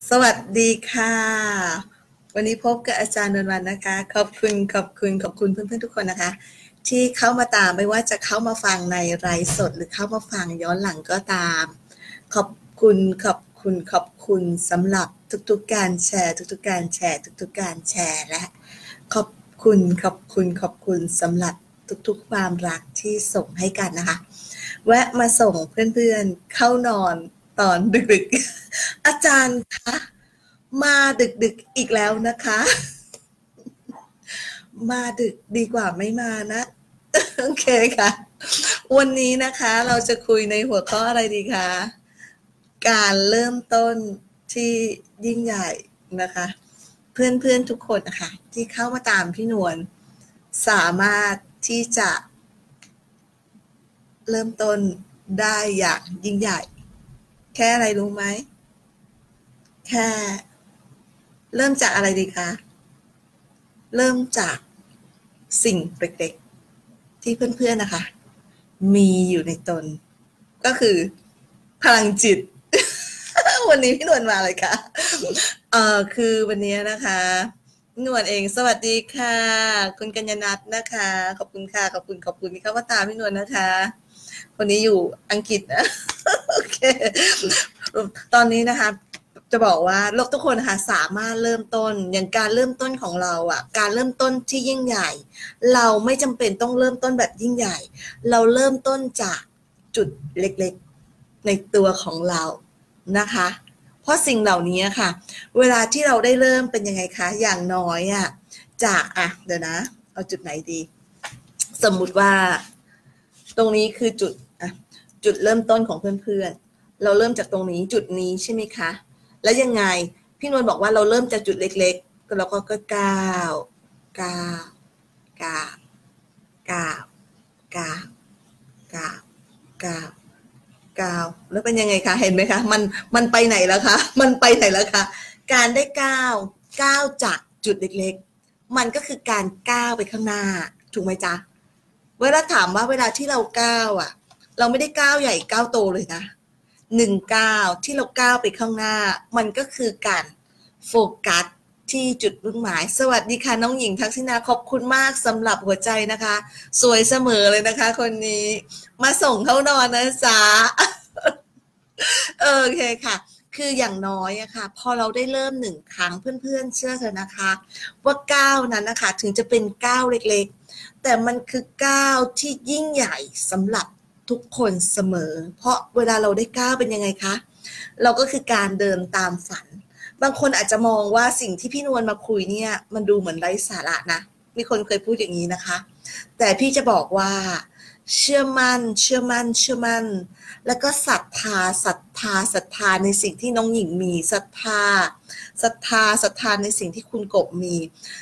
สวัสดีค่ะวันนี้พบกับอาจารย์นวลวรรณนะคะขอบคุณเพื่อนๆทุกคนนะคะที่เข้ามาตามไม่ว่าจะเข้ามาฟังในไลฟ์สดหรือเข้ามาฟังย้อนหลังก็ตามขอบคุณสำหรับทุกๆการแชร์ทุกๆการแชร์ทุกๆการแชร์และขอบคุณสำหรับทุกๆความรักที่ส่งให้กันนะคะแวะมาส่งเพื่อนๆเข้านอนตอนดึกๆอาจารย์คะมาดึกๆอีกแล้วนะคะมาดึกดีกว่าไม่มานะโอเคค่ะวันนี้นะคะเราจะคุยในหัวข้ออะไรดีคะการเริ่มต้นที่ยิ่งใหญ่นะคะเพื่อนๆทุกคนนะคะที่เข้ามาตามพี่นวลสามารถที่จะเริ่มต้นได้อย่างยิ่งใหญ่แค่อะไรรู้ไหมแค่เริ่มจากอะไรดีคะเริ่มจากสิ่งเล็กๆที่เพื่อนๆนะคะมีอยู่ในตนก็คือพลังจิต วันนี้พี่นวลมาเลยค่ะคือวันนี้นะคะนวลเองสวัสดีค่ะคุณกัญญนัทนะคะขอบคุณค่ะขอบคุณที่เข้ามาตามพี่นวลนะคะคนนี้อยู่อังกฤษนะโอเคตอนนี้นะคะจะบอกว่าโลกทุกคนนะคะสามารถเริ่มต้นอย่างการเริ่มต้นของเราอ่ะการเริ่มต้นที่ยิ่งใหญ่เราไม่จำเป็นต้องเริ่มต้นแบบยิ่งใหญ่เราเริ่มต้นจากจุดเล็กๆในตัวของเรานะคะเพราะสิ่งเหล่านี้ค่ะเวลาที่เราได้เริ่มเป็นยังไงคะอย่างน้อยอ่ะจากเดี๋ยวนะเอาจุดไหนดีสมมุติว่าตรงนี้คือจุดเริ่มต้นของเพื่อนๆเราเริ่มจากตรงนี้จุดนี้ใช่ไหมคะแล้วยังไงพี่นวลบอกว่าเราเริ่มจากจุดเล็กๆก็เราก็ก้าวก้าวก้าวก้าวก้าวก้าวก้าวก้าวแล้วเป็นยังไงคะเห็นไหมคะมันไปไหนแล้วคะมันไปไหนแล้วคะการได้ก้าวจากจุดเล็กๆมันก็คือการก้าวไปข้างหน้าถูกไหมจ๊ะเวลาถามว่าเวลาที่เราก้าวเราไม่ได้ก้าวใหญ่ก้าวโตเลยนะ1 ก้าวที่เราก้าวไปข้างหน้ามันก็คือการโฟกัสที่จุดมุ่งหมายสวัสดีค่ะน้องหญิงทักษิณาขอบคุณมากสำหรับหัวใจนะคะสวยเสมอเลยนะคะคนนี้มาส่งเข้านอนนะจ๊ะโอเคค่ะคืออย่างน้อยอะค่ะพอเราได้เริ่ม1 ครั้งเพื่อนๆเชื่อเถอะนะคะว่าก้าวนั้นนะคะถึงจะเป็นก้าวเล็กๆแต่มันคือก้าวที่ยิ่งใหญ่สำหรับทุกคนเสมอเพราะเวลาเราได้ก้าวเป็นยังไงคะเราก็คือการเดินตามฝันบางคนอาจจะมองว่าสิ่งที่พี่นวลมาคุยเนี่ยมันดูเหมือนไร้สาระนะมีคนเคยพูดอย่างนี้นะคะแต่พี่จะบอกว่าเชื่อมั่นแล้วก็ศรัทธาในสิ่งที่น้องหญิงมีศรัทธาในสิ่งที่คุณกบมี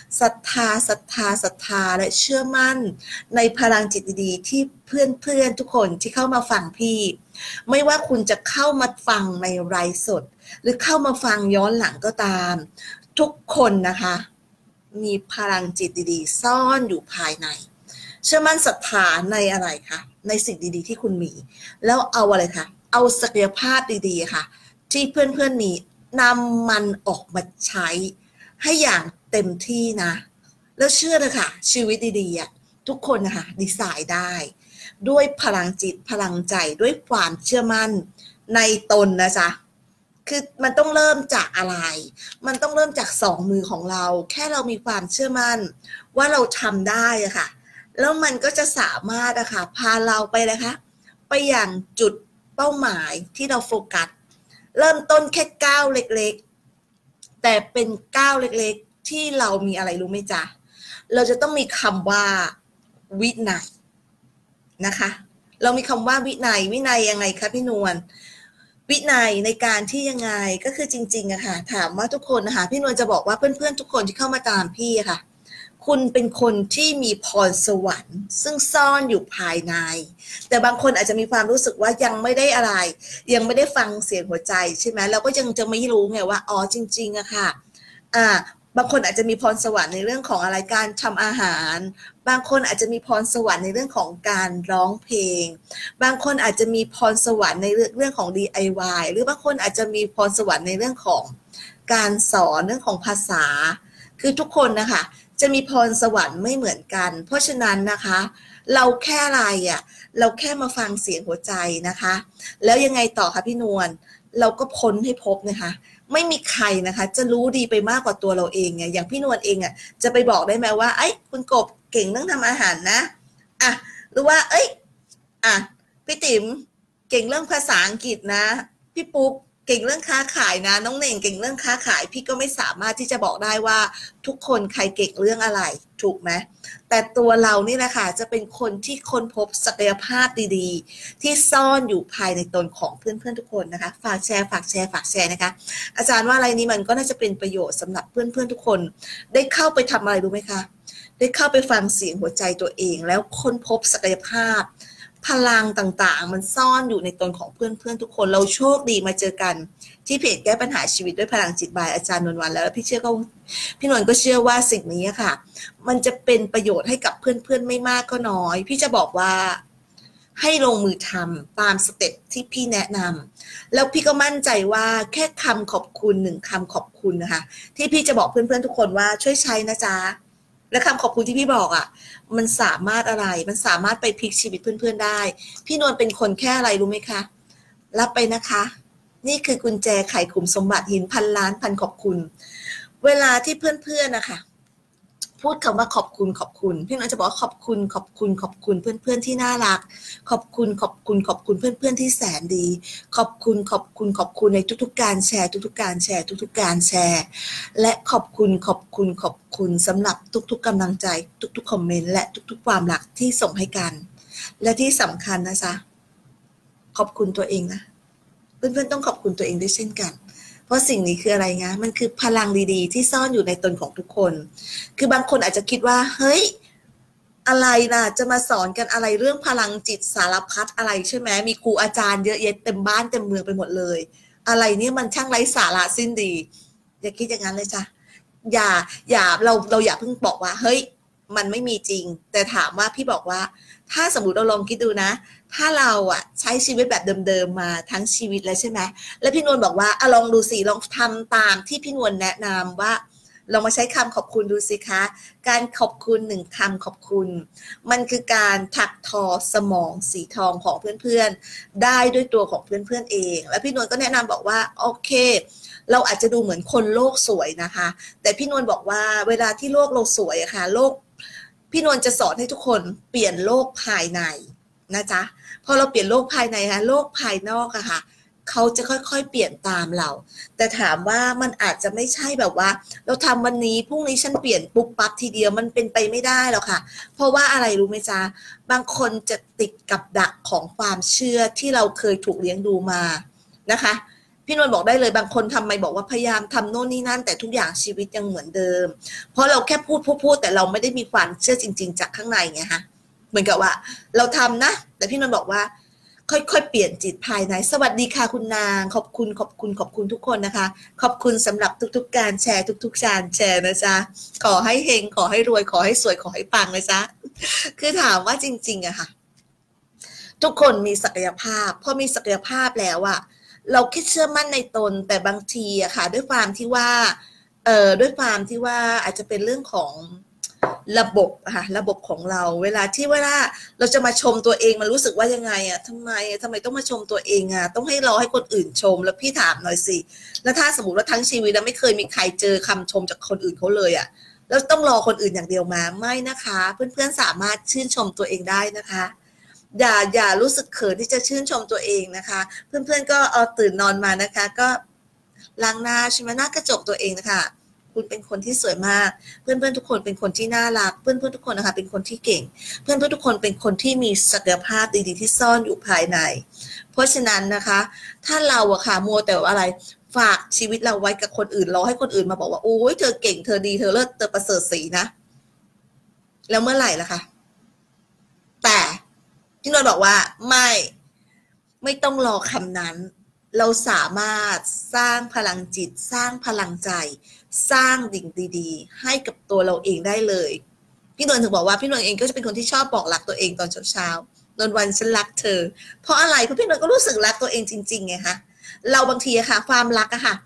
ศรัทธาและเชื่อมั่นในพลังจิตดีๆที่เพื่อนๆทุกคนที่เข้ามาฟังพี่ไม่ว่าคุณจะเข้ามาฟังในไลฟ์สดหรือเข้ามาฟังย้อนหลังก็ตามทุกคนนะคะมีพลังจิตดีๆซ่อนอยู่ภายในเชื่อมั่นศรัทธาในอะไรคะในสิ่งดีๆที่คุณมีแล้วเอาอะไรคะเอาศักยภาพดีๆค่ะที่เพื่อนๆมีนำมันออกมาใช้ให้อย่างเต็มที่นะแล้วเชื่อเลยค่ะชีวิตดีๆทุกคนนะคะดีไซน์ได้ด้วยพลังจิตพลังใจด้วยความเชื่อมั่นในตนนะจ๊ะคือมันต้องเริ่มจากอะไรมันต้องเริ่มจาก2 มือของเราแค่เรามีความเชื่อมั่นว่าเราทำได้อะค่ะแล้วมันก็จะสามารถพาเราไปเลยคะไปอย่างจุดเป้าหมายที่เราโฟกัสเริ่มต้นแค่ก้าวเล็กๆแต่เป็นก้าวเล็กๆที่เรามีอะไรรู้ไหมจ๊ะเราจะต้องมีคำว่าวินัยนะคะเรามีคำว่าวินัยยังไงคะพี่นวลวินัยในการที่ยังไงก็คือจริงๆอะค่ะถามว่าทุกคนนะคะพี่นวลจะบอกว่าเพื่อนๆทุกคนที่เข้ามาตามพี่อะค่ะคุณเป็นคนที่มีพรสวรรค์ซึ่งซ่อนอยู่ภายในแต่บางคนอาจจะมีความรู้สึกว่ายังไม่ได้อะไรยังไม่ได้ฟังเสียงหัวใจใช่ไหมเราก็ยังจะไม่รู้ไงว่าอ๋อจริงๆอะค่ะอ่าบางคนอาจจะมีพรสวรรค์ในเรื่องของอะไรการทำอาหารบางคนอาจจะมีพรสวรรค์ในเรื่องของการร้องเพลงบางคนอาจจะมีพรสวรรค์ในเรื่องของ DIY หรือบางคนอาจจะมีพรสวรรค์ในเรื่องของการสอนเรื่องของภาษาคือทุกคนนะคะจะมีพรสวรรค์ไม่เหมือนกันเพราะฉะนั้นนะคะเราแค่อะไรอ่ะเราแค่มาฟังเสียงหัวใจนะคะแล้วยังไงต่อคะพี่นวลเราก็พ้นให้พบนะคะไม่มีใครนะคะจะรู้ดีไปมากกว่าตัวเราเองไงอย่างพี่นวลเองอ่ะจะไปบอกได้ไหมว่าไอ้คุณกบเก่งเรื่องทำอาหารนะอ่ะหรือว่าเอ้ยอ่ะพี่ติ๋มเก่งเรื่องภาษาอังกฤษนะพี่ปุ๊กเก่งเรื่องค้าขายนะน้องเน่งเก่งเรื่องค้าขายพี่ก็ไม่สามารถที่จะบอกได้ว่าทุกคนใครเก่งเรื่องอะไรถูกไหมแต่ตัวเรานี่แหละค่ะจะเป็นคนที่ค้นพบศักยภาพดีๆที่ซ่อนอยู่ภายในตนของเพื่อนๆทุกคนนะคะฝากแชร์นะคะอาจารย์ว่าอะไรนี้มันก็น่าจะเป็นประโยชน์สำหรับเพื่อนๆทุกคนได้เข้าไปทำอะไรรู้ไหมคะได้เข้าไปฟังเสียงหัวใจตัวเองแล้วค้นพบศักยภาพพลังต่างๆมันซ่อนอยู่ในตนของเพื่อนๆทุกคนเราโชคดีมาเจอกันที่เพจแก้ปัญหาชีวิตด้วยพลังจิตบายอาจารย์นวลวรรณแล้วพี่นวลก็เชื่อว่าสิ่งนี้ค่ะมันจะเป็นประโยชน์ให้กับเพื่อนๆไม่มากก็น้อยพี่จะบอกว่าให้ลงมือทำตามสเต็ปที่พี่แนะนำแล้วพี่ก็มั่นใจว่าแค่คำขอบคุณ1 คำขอบคุณนะคะที่พี่จะบอกเพื่อนๆทุกคนว่าช่วยใช้นะจ๊ะและคำขอบคุณที่พี่บอกอ่ะมันสามารถอะไรมันสามารถไปพลิกชีวิตเพื่อนๆได้พี่นวลเป็นคนแค่อะไรรู้ไหมคะรับไปนะคะนี่คือกุญแจไขขุมสมบัติหินพันล้านพันขอบคุณเวลาที่เพื่อนๆนะคะพูดคำว่าขอบคุณพี่นวลจะบอกขอบคุณเพื่อนๆที่น่ารักขอบคุณเพื่อนๆที่แสนดีขอบคุณในทุกๆการแชร์ทุกๆการแชร์และขอบคุณสำหรับทุกๆกำลังใจทุกๆคอมเมนต์และทุกๆความรักที่ส่งให้กันและที่สำคัญนะจ๊ะขอบคุณตัวเองนะเพื่อนๆต้องขอบคุณตัวเองด้วยเช่นกันเพราะสิ่งนี้คืออะไรไงมันคือพลังดีๆที่ซ่อนอยู่ในตนของทุกคนคือบางคนอาจจะคิดว่าเฮ้ยอะไรล่ะจะมาสอนกันอะไรเรื่องพลังจิตสารพัดอะไรใช่ไหมมีครูอาจารย์เยอะแยะเต็มบ้านเต็มเมืองไปหมดเลยอะไรเนี่ยมันช่างไร้สาระสิ้นดีอย่าคิดอย่างนั้นเลยจ้ะอย่าเราอย่าเพิ่งบอกว่าเฮ้ยมันไม่มีจริงแต่ถามว่าพี่บอกว่าถ้าสมมติเราลองคิดดูนะถ้าเราอะใช้ชีวิตแบบเดิมๆมาทั้งชีวิตแล้วใช่ไหมแล้วพี่นวลบอกว่าลองดูสิลองทำตามที่พี่นวลแนะนำว่าลองมาใช้คำขอบคุณดูสิคะการขอบคุณ1 คำขอบคุณมันคือการถักทอสมองสีทองของเพื่อนๆได้ด้วยตัวของเพื่อนๆเองแล้วพี่นวลก็แนะนำบอกว่าโอเคเราอาจจะดูเหมือนคนโลกสวยนะคะแต่พี่นวลบอกว่าเวลาที่โลกเราสวยอะค่ะโลกพี่นวลจะสอนให้ทุกคนเปลี่ยนโลกภายในนะจ๊ะพอเราเปลี่ยนโลกภายในค่ะโลกภายนอกอะค่ะเขาจะค่อยๆเปลี่ยนตามเราแต่ถามว่ามันอาจจะไม่ใช่แบบว่าเราทำวันนี้พรุ่งนี้ฉันเปลี่ยนปุ๊บปั๊บทีเดียวมันเป็นไปไม่ได้หรอกค่ะเพราะว่าอะไรรู้ไหมจ๊ะบางคนจะติดกับดักของความเชื่อที่เราเคยถูกเลี้ยงดูมานะคะพี่นวลบอกได้เลยบางคนทำไมบอกว่าพยายามทำโน่นนี่นั่นแต่ทุกอย่างชีวิตยังเหมือนเดิมเพราะเราแค่พูดแต่เราไม่ได้มีความเชื่อจริงๆจากข้างในไงฮะเหมือนกับว่าเราทำนะแต่พี่นวลบอกว่าค่อยๆเปลี่ยนจิตภายในสวัสดีค่ะคุณนางขอบคุณทุกคนนะคะขอบคุณสำหรับทุกๆการแชร์ทุกๆการแชร์นะจ๊ะขอให้เฮงขอให้รวยขอให้สวยขอให้ปังนะจ๊ะคือถามว่าจริงๆอะค่ะทุกคนมีศักยภาพพอมีศักยภาพแล้วอะเราคิดเชื่อมั่นในตนแต่บางทีอะค่ะด้วยความที่ว่าอาจจะเป็นเรื่องของระบบค่ะระบบของเราเวลาเราจะมาชมตัวเองมันรู้สึกว่ายังไงอะทำไมต้องมาชมตัวเองอะต้องให้รอให้คนอื่นชมแล้วพี่ถามหน่อยสิแล้วถ้าสมมติว่าทั้งชีวิตแล้วไม่เคยมีใครเจอคำชมจากคนอื่นเขาเลยอะแล้วต้องรอคนอื่นอย่างเดียวมาไม่นะคะเพื่อนๆสามารถชื่นชมตัวเองได้นะคะอย่ารู้สึกเขินที่จะชื่นชมตัวเองนะคะเพื่อนๆก็ตื่นนอนมานะคะก็ล้างหน้าใช่ไหมหน้ากระจกตัวเองนะคะคุณเป็นคนที่สวยมากเพื่อนๆทุกคนเป็นคนที่น่ารักเพื่อนๆทุกคนนะคะเป็นคนที่เก่งเพื่อนๆทุกคนเป็นคนที่มีศักยภาพดีๆที่ซ่อนอยู่ภายในเพราะฉะนั้นนะคะถ้าเราอะค่ะมัวแต่อะไรฝากชีวิตเราไว้กับคนอื่นรอให้คนอื่นมาบอกว่าโอ้ยเธอเก่งเธอดีเธอเลิศเธอประเสริฐศรีนะแล้วเมื่อไหร่ล่ะคะแต่ที่นนท์บอกว่าไม่ต้องรอคำนั้นเราสามารถสร้างพลังจิตสร้างพลังใจสร้างดิ่งดีๆให้กับตัวเราเองได้เลยพี่นนท์ถึงบอกว่าพี่นนท์เองก็จะเป็นคนที่ชอบบอกรักตัวเองตอนเช้าๆนนท์วันฉันรักเธอเพราะอะไรเพราะพี่นนท์ก็รู้สึกรักตัวเองจริงๆไงคะเราบางทีอะค่ะความรักอะค่ะ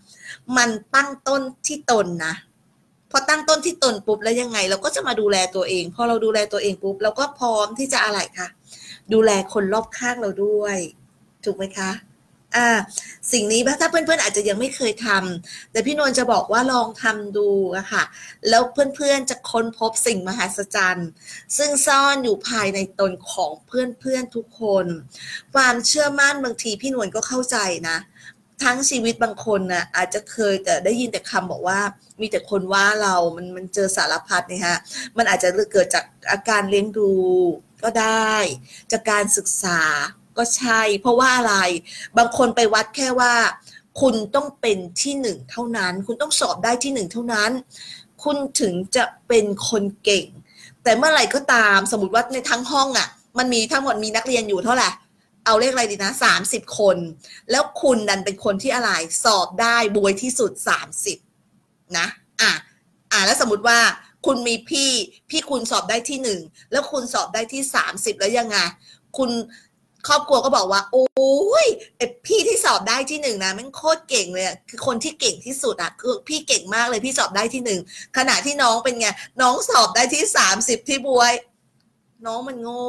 มันตั้งต้นที่ตนนะพอตั้งต้นที่ตนปุ๊บแล้วยังไงเราก็จะมาดูแลตัวเองพอเราดูแลตัวเองปุ๊บเราก็พร้อมที่จะอะไรคะดูแลคนรอบข้างเราด้วยถูกไหมคะสิ่งนี้ถ้าเพื่อนๆอาจจะยังไม่เคยทำแต่พี่นวลจะบอกว่าลองทำดูอะค่ะแล้วเพื่อนๆจะค้นพบสิ่งมหัศจรรย์ซึ่งซ่อนอยู่ภายในตนของเพื่อนๆทุกคนความเชื่อมั่นบางทีพี่นวลก็เข้าใจนะทั้งชีวิตบางคนน่ะอาจจะเคยแต่ได้ยินแต่คำบอกว่ามีแต่คนว่าเรามันเจอสารพัดเนี่ยฮะมันอาจจะเกิดจากอาการเลี้ยงดูก็ได้จากการศึกษาก็ใช่เพราะว่าอะไรบางคนไปวัดแค่ว่าคุณต้องเป็นที่หนึ่งเท่านั้นคุณต้องสอบได้ที่หนึ่งเท่านั้นคุณถึงจะเป็นคนเก่งแต่เมื่อไหร่ก็ตามสมมติว่าในทั้งห้องอ่ะมันมีทั้งหมดมีนักเรียนอยู่เท่าไหร่เอาเลขอะไรดีนะ30 คนแล้วคุณดันเป็นคนที่อะไรสอบได้บวยที่สุด30นะแล้วสมมติว่าคุณมีพี่คุณสอบได้ที่1แล้วคุณสอบได้ที่30แล้วยังไงคุณครอบครัวก็บอกว่าโอ้ยไอพี่ที่สอบได้ที่1นะมันโคตรเก่งเลยคือคนที่เก่งที่สุดอ่ะคือพี่เก่งมากเลยพี่สอบได้ที่1ขณะที่น้องเป็นไงน้องสอบได้ที่30ที่บวยน้องมันโง่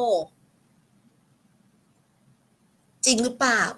จริงหรือเปล่า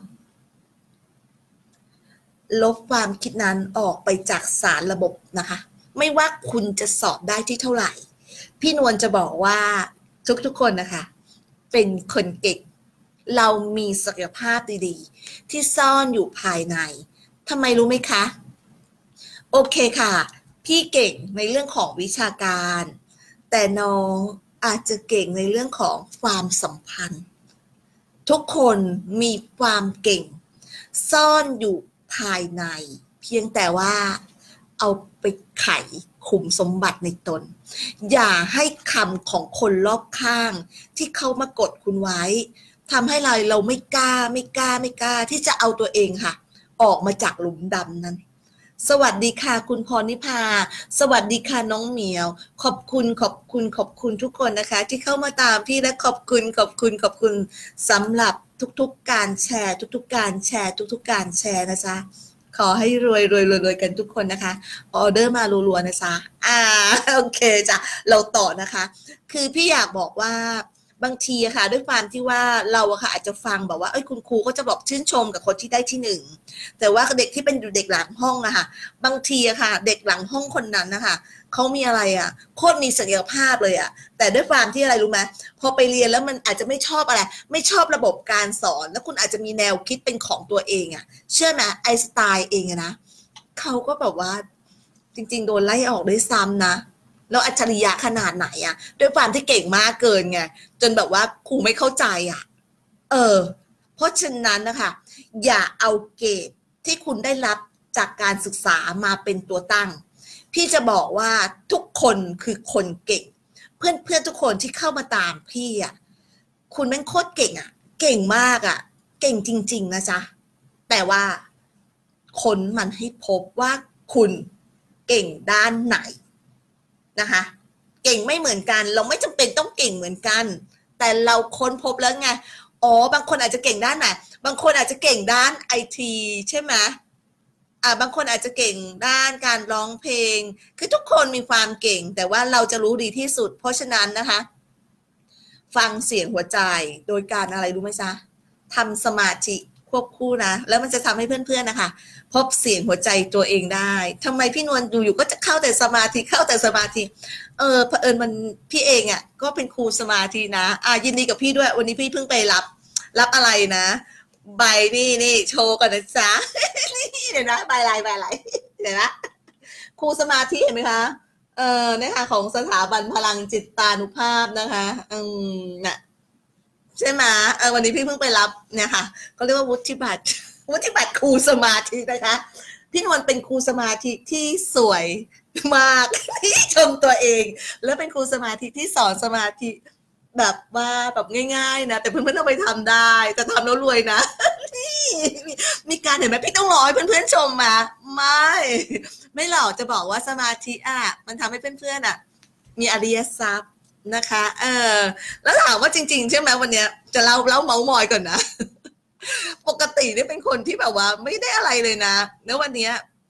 ลบความคิดนั้นออกไปจากสารระบบนะคะไม่ว่าคุณจะสอบได้ที่เท่าไหร่พี่นวลจะบอกว่าทุกๆคนนะคะเป็นคนเก่งเรามีศักยภาพดีๆที่ซ่อนอยู่ภายในทำไมรู้ไหมคะโอเคค่ะพี่เก่งในเรื่องของวิชาการแต่น้องอาจจะเก่งในเรื่องของความสัมพันธ์ทุกคนมีความเก่งซ่อนอยู่ภายในเพียงแต่ว่าเอาไปไขขุมสมบัติในตนอย่าให้คำของคนรอบข้างที่เขามากดคุณไว้ทำให้เราไม่กล้าที่จะเอาตัวเองค่ะออกมาจากหลุมดำนั้นสวัสดีค่ะคุณพรนิพาสวัสดีค่ะน้องเหมียวขอบคุณทุกคนนะคะที่เข้ามาตามพี่และขอบคุณสำหรับทุกๆการแชร์ทุกๆการแชร์ทุกๆการแชร์นะจ๊ะขอให้รวยกันทุกคนนะคะออเดอร์มารัวๆนะจ๊ะโอเคจ้ะเราต่อนะคะคือพี่อยากบอกว่าบางทีอะค่ะด้วยความที่ว่าเราอะค่ะอาจจะฟังแบบว่าคุณครูก็จะบอกชื่นชมกับคนที่ได้ที่1แต่ว่าเด็กที่เป็นเด็กหลังห้องอะค่ะบางทีอะค่ะเด็กหลังห้องคนนั้นนะคะเขามีอะไรอะโคตรมีศักยภาพเลยอะแต่ด้วยความที่อะไรรู้ไหมพอไปเรียนแล้วมันอาจจะไม่ชอบอะไรไม่ชอบระบบการสอนแล้วคุณอาจจะมีแนวคิดเป็นของตัวเองอะเชื่อไหมไอน์สไตน์เองอะนะเขาก็แบบว่าจริงๆโดนไล่ออกด้วยซ้ำนะแล้วอัจฉริยะขนาดไหนอะด้วยความที่เก่งมากเกินไงจนแบบว่าครูไม่เข้าใจอะเพราะฉะนั้นนะคะอย่าเอาเกรดที่คุณได้รับจากการศึกษามาเป็นตัวตั้งพี่จะบอกว่าทุกคนคือคนเก่งเพื่อนทุกคนที่เข้ามาตามพี่อะคุณแม่งโคตรเก่งอะเก่งมากอะเก่งจริงๆนะจ๊ะแต่ว่าค้นมันให้พบว่าคุณเก่งด้านไหนนะคะเก่งไม่เหมือนกันเราไม่จำเป็นต้องเก่งเหมือนกันแต่เราค้นพบแล้วไงบางคนอาจจะเก่งด้านไหนบางคนอาจจะเก่งด้านไอทีใช่ไหมบางคนอาจจะเก่งด้านการร้องเพลงคือทุกคนมีความเก่งแต่ว่าเราจะรู้ดีที่สุดเพราะฉะนั้นนะคะฟังเสียงหัวใจโดยการอะไรรู้ไหมจ๊ะทำสมาธิควบคู่นะแล้วมันจะทำให้เพื่อนๆนะคะพบเสียงหัวใจตัวเองได้ทำไมพี่นวลอยู่ก็จะเข้าแต่สมาธิเผอิญมันพี่เองอ่ะก็เป็นครูสมาธินะยินดีกับพี่ด้วยวันนี้พี่เพิ่งไปรับอะไรนะใบนี่โชว์ก่อนนะจ๊ะนี่เดี๋ยวนะใบอะไรเดี๋ยวนะครูสมาธิเห็นไหมคะนะคะของสถาบันพลังจิตตานุภาพนะคะน่ะใช่ไหมวันนี้พี่เพิ่งไปรับเนี่ยค่ะก็เรียกว่าวุฒิบัตรครูสมาธินะคะพี่นวลเป็นครูสมาธิที่สวยมากที่ชมตัวเองแล้วเป็นครูสมาธิที่สอนสมาธิแบบว่าแบบง่ายๆนะแต่เพื่อนๆต้องไปทำได้แต่ทำแล้วรวยนะนี่มีการเห็นไหมพี่ต้องรอให้เพื่อนๆชมมาไม่หรอกจะบอกว่าสมาธิมันทำให้เพื่อนๆมีอริยทรัพย์นะคะแล้วถามว่าจริงๆใช่ไหมวันนี้จะเล่าเมาส์มอยก่อนนะปกตินี่เป็นคนที่แบบว่าไม่ได้อะไรเลยนะแล้ววันนี้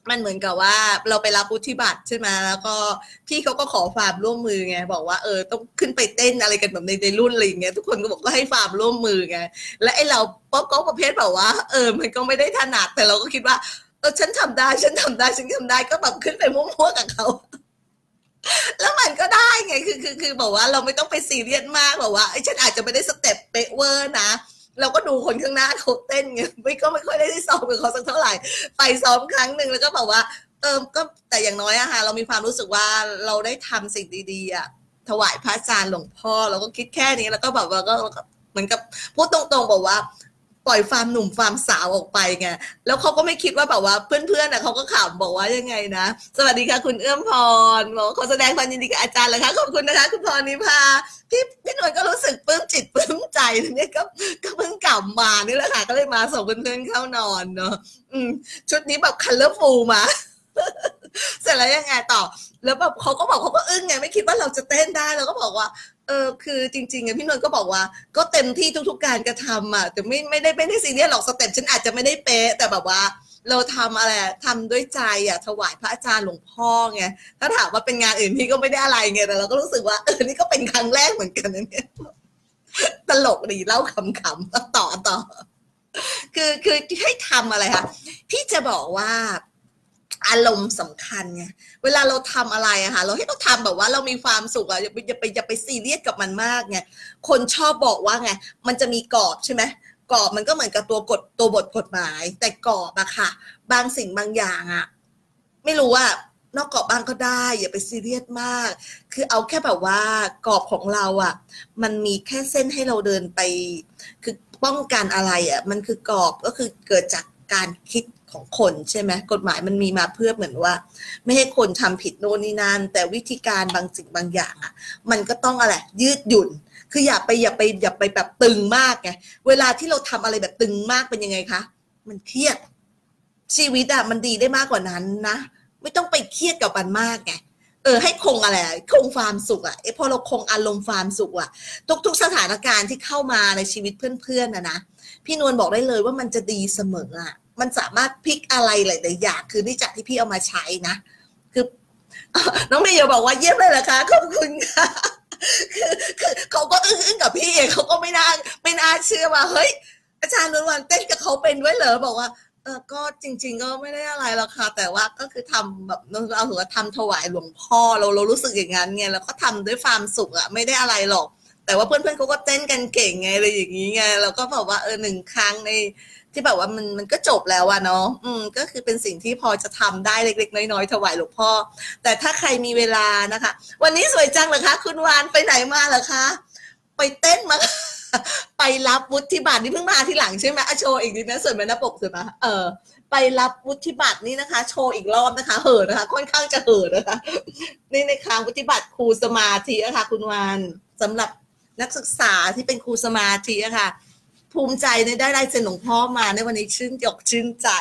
มันเหมือนกับว่าเราไปรับวุฒิบัตรใช่ไหมแล้วก็พี่เขาก็ขอความร่วมมือไงบอกว่าต้องขึ้นไปเต้นอะไรกันแบบในรุ่นอะไรอย่างเงี้ยทุกคนก็บอกก็ให้ความร่วมมือไงและไอเราป๊อปก็ประเภทแบบว่ามันก็ไม่ได้ถนัดแต่เราก็คิดว่าฉันทำได้ฉันทำได้ก็แบบขึ้นไปมั่วๆกับเขาแล้วมันก็ได้ไงคือบอกว่าเราไม่ต้องไปซีเรียสมากบอกว่าฉันอาจจะไม่ได้สเต็ปเป๊ะเวอร์นะเราก็ดูคนข้างหน้าเขาเต้นไงไม่ค่อยได้ซ้อมกับเขาสักเท่าไหร่ไปซ้อมครั้งหนึ่งแล้วก็บอกว่าก็แต่อย่างน้อยอะค่ะเรามีความรู้สึกว่าเราได้ทำสิ่งดีๆอะถวายพระอาจารย์หลวงพ่อเราก็คิดแค่นี้แล้วก็แบบว่าก็เหมือนกับพูดตรงๆบอกว่าปล่อยฟาร์มหนุ่มฟาร์มสาวออกไปไงแล้วเขาก็ไม่คิดว่าแบบว่าเพื่อนๆน่ะเขาก็ขำบอกว่ายังไงนะสวัสดีค่ะคุณเอื้อมพรบอกขอแสดงความยินดีกับอาจารย์เลยค่ะขอบคุณนะคะคุณพรนิพาพี่หน่วยก็รู้สึกปลื้มจิตปลื้มใจเนี่ยก็เพิ่งกลับมานี่แหละค่ะก็เลยมาส่งเพื่อนๆเข้านอนเนาะชุดนี้แบบคัลเลอร์ฟูลมาเสร็จแล้วยังไงต่อแล้วแบบเขาก็บอกเขาก็อึ้งไงไม่คิดว่าเราจะเต้นได้เราก็บอกว่าคือจริงๆพี่นนท์ก็บอกว่าก็เต็มที่ทุกๆการกระทำอ่ะแต่ไม่ได้ซีเรียสหรอกสเต็ปฉันอาจจะไม่ได้เป๊ะแต่แบบว่าเราทำอะไรทำด้วยใจอ่ะถวายพระอาจารย์หลวงพ่อไงถ้าถามว่าเป็นงานอื่นพี่ก็ไม่ได้อะไรไงแต่เราก็รู้สึกว่านี่ก็เป็นครั้งแรกเหมือนกันนะเนี่ยตลกดีเล่าขำๆต่อคือให้ทำอะไรคะพี่จะบอกว่าอารมณ์สำคัญไงเวลาเราทำอะไรอะค่ะเราให้เราทำแบบว่าเรามีความสุขอะอย่าไปซีเรียสกับมันมากไงคนชอบบอกว่าไงมันจะมีกรอบใช่ไหมกรอบมันก็เหมือนกับตัวบทกฎหมายแต่กรอบอะค่ะบางสิ่งบางอย่างอะไม่รู้ว่านอกกรอบบ้างก็ได้อย่าไปซีเรียสมากคือเอาแค่แบบว่ากรอบของเราอะมันมีแค่เส้นให้เราเดินไปคือป้องกันอะไรอะมันคือกรอบก็คือเกิดจากการคิดของคนใช่ไหมกฎหมายมันมีมาเพื่อเหมือนว่าไม่ให้คนทำผิดโน่นนี่นั่นแต่วิธีการบางสิ่งบางอย่างอ่ะมันก็ต้องอะไรยืดหยุ่นคืออย่าไปแบบตึงมากไงเวลาที่เราทำอะไรแบบตึงมากเป็นยังไงคะมันเครียดชีวิตอ่ะมันดีได้มากกว่านั้นนะไม่ต้องไปเครียดกับมันมากไงให้คงอะไรคงความสุขอ่ะพอเราคงอารมณ์ความสุขอ่ะทุกสถานการณ์ที่เข้ามาในชีวิตเพื่อนๆนะพี่นวลบอกได้เลยว่ามันจะดีเสมออ่ะมันสามารถพลิกอะไรหลายๆอย่างคือนี่จากที่พี่เอามาใช้นะคือน้องเมย์บอกว่าเยี่ยมเลยเหรอคะขอบคุณค่ะคือเขาก็อึ้งกับพี่เขาก็ไม่น่าเชื่อว่าเฮ้ยอาจารย์นวลวันเต้นกับเขาเป็นด้วยเหรอบอกว่าก็จริงๆก็ไม่ได้อะไรหรอกค่ะแต่ว่าก็คือทำแบบเราถือว่าทำถวายหลวงพ่อเรารู้สึกอย่างนั้นไงแล้วก็ทำด้วยความสุขอะไม่ได้อะไรหรอกแต่ว่าเพื่อนๆเขาก็เต้นกันเก่งไงอะไรอย่างนี้ไงเราก็บอกว่าหนึ่งครั้งในที่แบบว่ามันก็จบแล้วอะเนาะก็คือเป็นสิ่งที่พอจะทำได้เล็กๆน้อยๆถวายหลวงพ่อแต่ถ้าใครมีเวลานะคะวันนี้สวยจังเหรอคะคุณวานไปไหนมาเหรอคะไปเต้นมาไปรับวุฒิบัตรนี่เพิ่งมาทีหลังใช่ไหมโชว์อีกนิดนะสวยไหมหน้าปกสวยไหมไปรับวุฒิบัตรนี่นะคะโชว์อีกรอบนะคะเห่อนะคะค่อนข้างจะเห่อนะคะนี่ในครั้งวุฒิบัตรครูสมาธินะคะคุณวานสำหรับนักศึกษาที่เป็นครูสมาธิอะค่ะภูมิใจในได้ลายเซ็นหลวงพ่อมาในวันนี้ชื่นใจ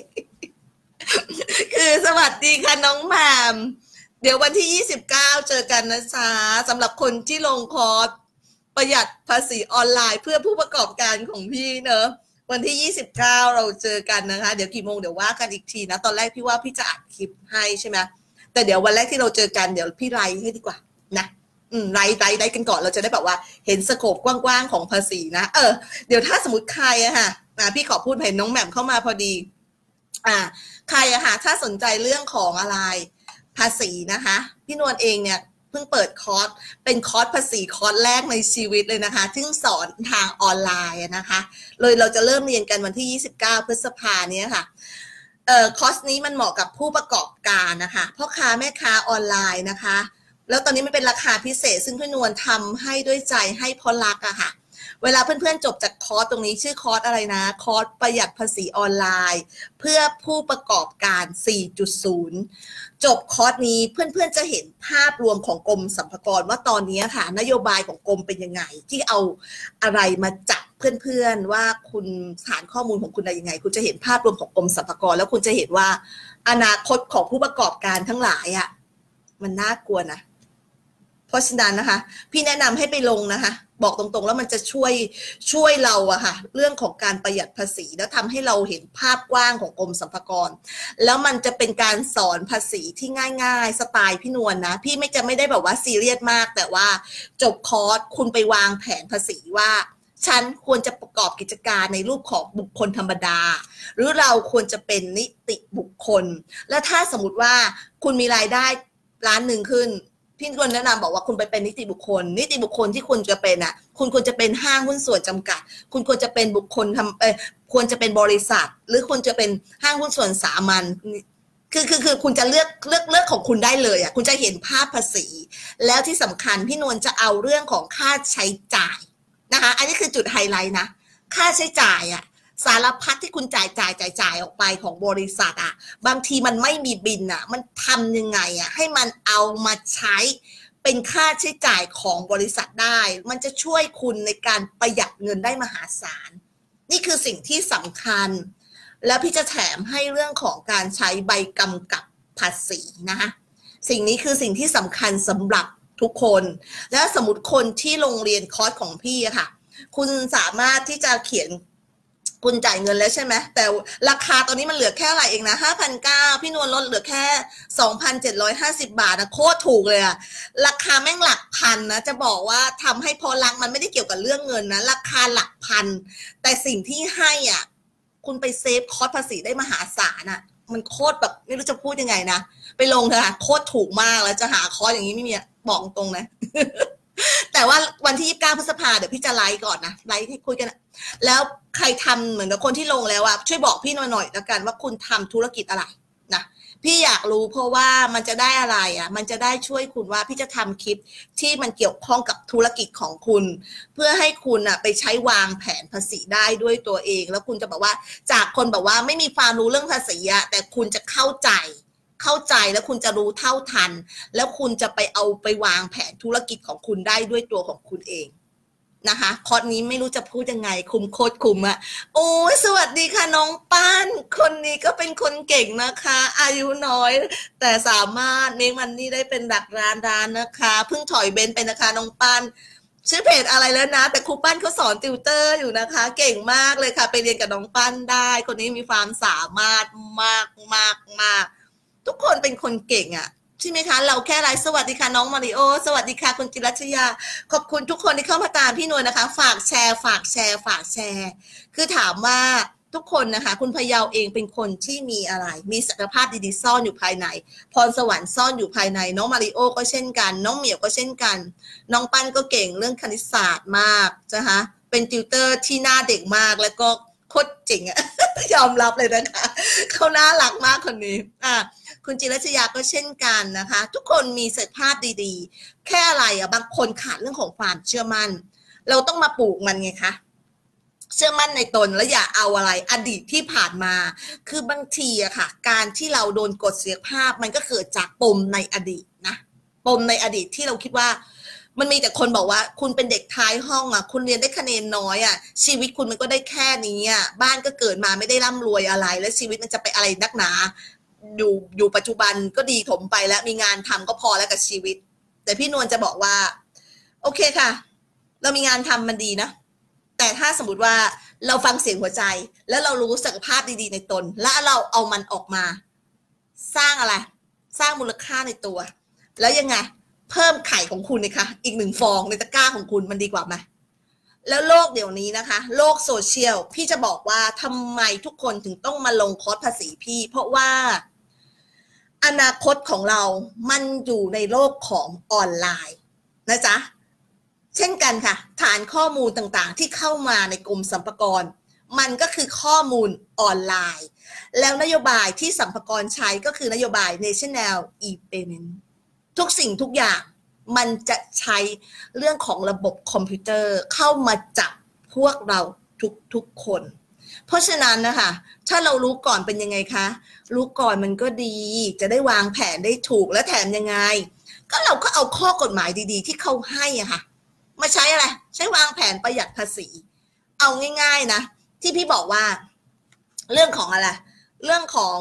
คือสวัสดีค่ะน้องแหม่มเดี๋ยววันที่29เจอกันนะจ๊ะสำหรับคนที่ลงคอร์สประหยัดภาษีออนไลน์เพื่อผู้ประกอบการของพี่เนอะวันที่29เราเจอกันนะคะเดี๋ยวกี่โมงเดี๋ยวว่ากันอีกทีนะตอนแรกพี่ว่าพี่จะอัดคลิปให้ใช่ไหมแต่เดี๋ยววันแรกที่เราเจอกันเดี๋ยวพี่ไลฟ์ให้ดีกว่านะไล่กันก่อนเราจะได้แบบว่าเห็นสโคปกว้างๆของภาษีนะเดี๋ยวถ้าสมมติใครอะค่ะพี่ขอพูดเห็นน้องแหม่มเข้ามาพอดีใครอะค่ะถ้าสนใจเรื่องของอะไรภาษีนะคะพี่นวลเองเนี่ยเพิ่งเปิดคอร์สเป็นคอร์สภาษีคอร์สแรกในชีวิตเลยนะคะซึ่งสอนทางออนไลน์นะคะเลยเราจะเริ่มเรียนกันวันที่29พฤษภาคมนี้ค่ะคอร์สนี้มันเหมาะกับผู้ประกอบการนะคะพ่อค้าแม่ค้าออนไลน์นะคะแล้วตอนนี้มันเป็นราคาพิเศษซึ่งพี่นวลทำให้ด้วยใจให้เพราะรักอะค่ะเวลาเพื่อนๆจบจากคอร์สตรงนี้ชื่อคอร์สอะไรนะคอร์สประหยัดภาษีออนไลน์เพื่อผู้ประกอบการ 4.0 จบคอร์สนี้เพื่อนๆจะเห็นภาพรวมของกรมสรรพากรว่าตอนนี้ค่ะนโยบายของกรมเป็นยังไงที่เอาอะไรมาจับเพื่อนๆว่าคุณฐานข้อมูลของคุณอะไรยังไงคุณจะเห็นภาพรวมของกรมสรรพากรแล้วคุณจะเห็นว่าอนาคตของผู้ประกอบการทั้งหลายมันน่ากลัวนะเพราะฉะนั้นนะคะพี่แนะนำให้ไปลงนะคะบอกตรงๆแล้วมันจะช่วยเราอะค่ะเรื่องของการประหยัดภาษีแล้วทำให้เราเห็นภาพกว้างของกรมสรรพากรแล้วมันจะเป็นการสอนภาษีที่ง่ายๆสไตล์พี่นวลนะพี่ไม่ได้แบบว่าซีเรียสมากแต่ว่าจบคอร์สคุณไปวางแผนภาษีว่าฉันควรจะประกอบกิจการในรูปของบุคคลธรรมดาหรือเราควรจะเป็นนิติบุคคลและถ้าสมมติว่าคุณมีรายได้1,000,000ขึ้นพี่ควรแนะนำบอกว่าคุณไปเป็นนิติบุคคลที่คุณจะเป็นอ่ะคุณควรจะเป็นห้างหุ้นส่วนจำกัดคุณควรจะเป็นบุคคลควรจะเป็นบริษัทหรือควรจะเป็นห้างหุ้นส่วนสามัญคือคุณจะเลือกของคุณได้เลยอ่ะคุณจะเห็นภาพภาษีแล้วที่สำคัญพี่นวลจะเอาเรื่องของค่าใช้จ่ายนะคะอันนี้คือจุดไฮไลท์นะค่าใช้จ่ายอ่ะสารพัดที่คุณจ่ายออกไปของบริษัทอ่ะบางทีมันไม่มีบินอ่ะมันทำยังไงอ่ะให้มันเอามาใช้เป็นค่าใช้จ่ายของบริษัทได้มันจะช่วยคุณในการประหยัดเงินได้มหาศาลนี่คือสิ่งที่สำคัญแล้วพี่จะแถมให้เรื่องของการใช้ใบกำกับภาษีนะคะสิ่งนี้คือสิ่งที่สำคัญสำหรับทุกคนและสมมติคนที่โรงเรียนคอร์สของพี่อะค่ะคุณสามารถที่จะเขียนคุณจ่ายเงินแล้วใช่ไหมแต่ราคาตอนนี้มันเหลือแค่อะไรเองนะ 5,900 พี่นวลลดเหลือแค่ 2,750 บาทนะโคตรถูกเลยอะราคาแม่งหลักพันนะจะบอกว่าทำให้พอรักมันไม่ได้เกี่ยวกับเรื่องเงินนะราคาหลักพันแต่สิ่งที่ให้อ่ะคุณไปเซฟคอสภาษีได้มหาศาลอ่ะมันโคตรแบบไม่รู้จะพูดยังไงนะไปลงเถอะค่ะโคตรถูกมากแล้วจะหาคอร์สอย่างนี้ไม่มีบอกตรงนะ แต่ว่าวันที่29 พฤษภาเดี๋ยวพี่จะไลฟ์ก่อนนะไลฟ์ให้คุยกันแล้วใครทำเหมือนกับคนที่ลงแล้วอะช่วยบอกพี่หน่อยแล้วกันว่าคุณทำธุรกิจอะไรนะพี่อยากรู้เพราะว่ามันจะได้อะไรอะมันจะได้ช่วยคุณว่าพี่จะทำคลิปที่มันเกี่ยวข้องกับธุรกิจของคุณเพื่อให้คุณอะไปใช้วางแผนภาษีได้ด้วยตัวเองแล้วคุณจะบอกว่าจากคนแบบว่าไม่มีความรู้เรื่องภาษีอะแต่คุณจะเข้าใจแล้วคุณจะรู้เท่าทันแล้วคุณจะไปเอาไปวางแผนธุรกิจของคุณได้ด้วยตัวของคุณเองนะคะคอร์สนี้ไม่รู้จะพูดยังไงคุมโคตรคุมอะโอ้ยสวัสดีค่ะน้องป้านคนนี้ก็เป็นคนเก่งนะคะอายุน้อยแต่สามารถเมคมันนี่ได้เป็นหลักล้านนะคะเพิ่งถอยเบนไปนะคะน้องป้านชื่อเพจอะไรแล้วนะแต่ครูปั้นเขาสอนติวเตอร์อยู่นะคะเก่งมากเลยค่ะไปเรียนกับน้องปั้นได้คนนี้มีความสามารถมากทุกคนเป็นคนเก่งอ่ะใช่ไหมคะเราแค่ไลฟ์สวัสดีค่ะน้องมาริโอสวัสดีค่ะคุณจิรัชยาขอบคุณทุกคนที่เข้ามาตามพี่นวลนะคะฝากแชร์คือถามว่าทุกคนนะคะคุณพะเยาเองเป็นคนที่มีอะไรมีศักยภาพดีๆซ่อนอยู่ภายในพรสวรรค์ซ่อนอยู่ภายในน้องมาริโอก็เช่นกันน้องเหมียวก็เช่นกันน้องปั้นก็เก่งเรื่องคณิตศาสตร์มากนะคะเป็นติวเตอร์ที่หน้าเด็กมากแล้วก็โคตรเจ๋งอะยอมรับเลยนะคะเขาน่ารักมากคนนี้คุณจิรัชยาก็เช่นกันนะคะทุกคนมีศักยภาพดีๆแค่อะไรอ่ะบางคนขาดเรื่องของความเชื่อมั่นเราต้องมาปลูกมันไงคะเชื่อมั่นในตนและอย่าเอาอะไรอดีตที่ผ่านมาคือบางทีอะค่ะการที่เราโดนกดเสียภาพมันก็เกิดจากปมในอดีตนะปมในอดีตที่เราคิดว่ามันมีแต่คนบอกว่าคุณเป็นเด็กท้ายห้องอ่ะคุณเรียนได้คะแนนน้อยอ่ะชีวิตคุณมันก็ได้แค่นี้อ่ะบ้านก็เกิดมาไม่ได้ร่ำรวยอะไรแล้วชีวิตมันจะไปอะไรนักหนาอยู่ปัจจุบันก็ดีถมไปแล้วมีงานทำก็พอแล้วกับชีวิตแต่พี่นวลจะบอกว่าโอเคค่ะเรามีงานทำมันดีนะแต่ถ้าสมมติว่าเราฟังเสียงหัวใจแล้วเรารู้ศักยภาพดีๆในตนและเราเอามันออกมาสร้างอะไรสร้างมูลค่าในตัวแล้วยังไงเพิ่มไข่ของคุณนะคะอีก1 ฟองในตะกร้าของคุณมันดีกว่าไหมแล้วโลกเดี๋ยวนี้นะคะโลกโซเชียลพี่จะบอกว่าทำไมทุกคนถึงต้องมาลงคอร์สภาษีพี่เพราะว่าอนาคตของเรามันอยู่ในโลกของออนไลน์นะจ๊ะเช่นกันค่ะฐานข้อมูลต่างๆที่เข้ามาในกรมสรรพากรมันก็คือข้อมูลออนไลน์แล้วนโยบายที่สรรพากรใช้ก็คือนโยบาย National e-Payment ทุกสิ่งทุกอย่างมันจะใช้เรื่องของระบบคอมพิวเตอร์เข้ามาจับพวกเราทุกคนเพราะฉะนั้นนะคะถ้าเรารู้ก่อนเป็นยังไงคะรู้ก่อนมันก็ดีจะได้วางแผนได้ถูกและแถมยังไงก็เราก็เอาข้อกฎหมายดีๆที่เขาให้อะค่ะมาใช้อะไรใช้วางแผนประหยัดภาษีเอาง่ายๆนะที่พี่บอกว่าเรื่องของอะไรเรื่องของ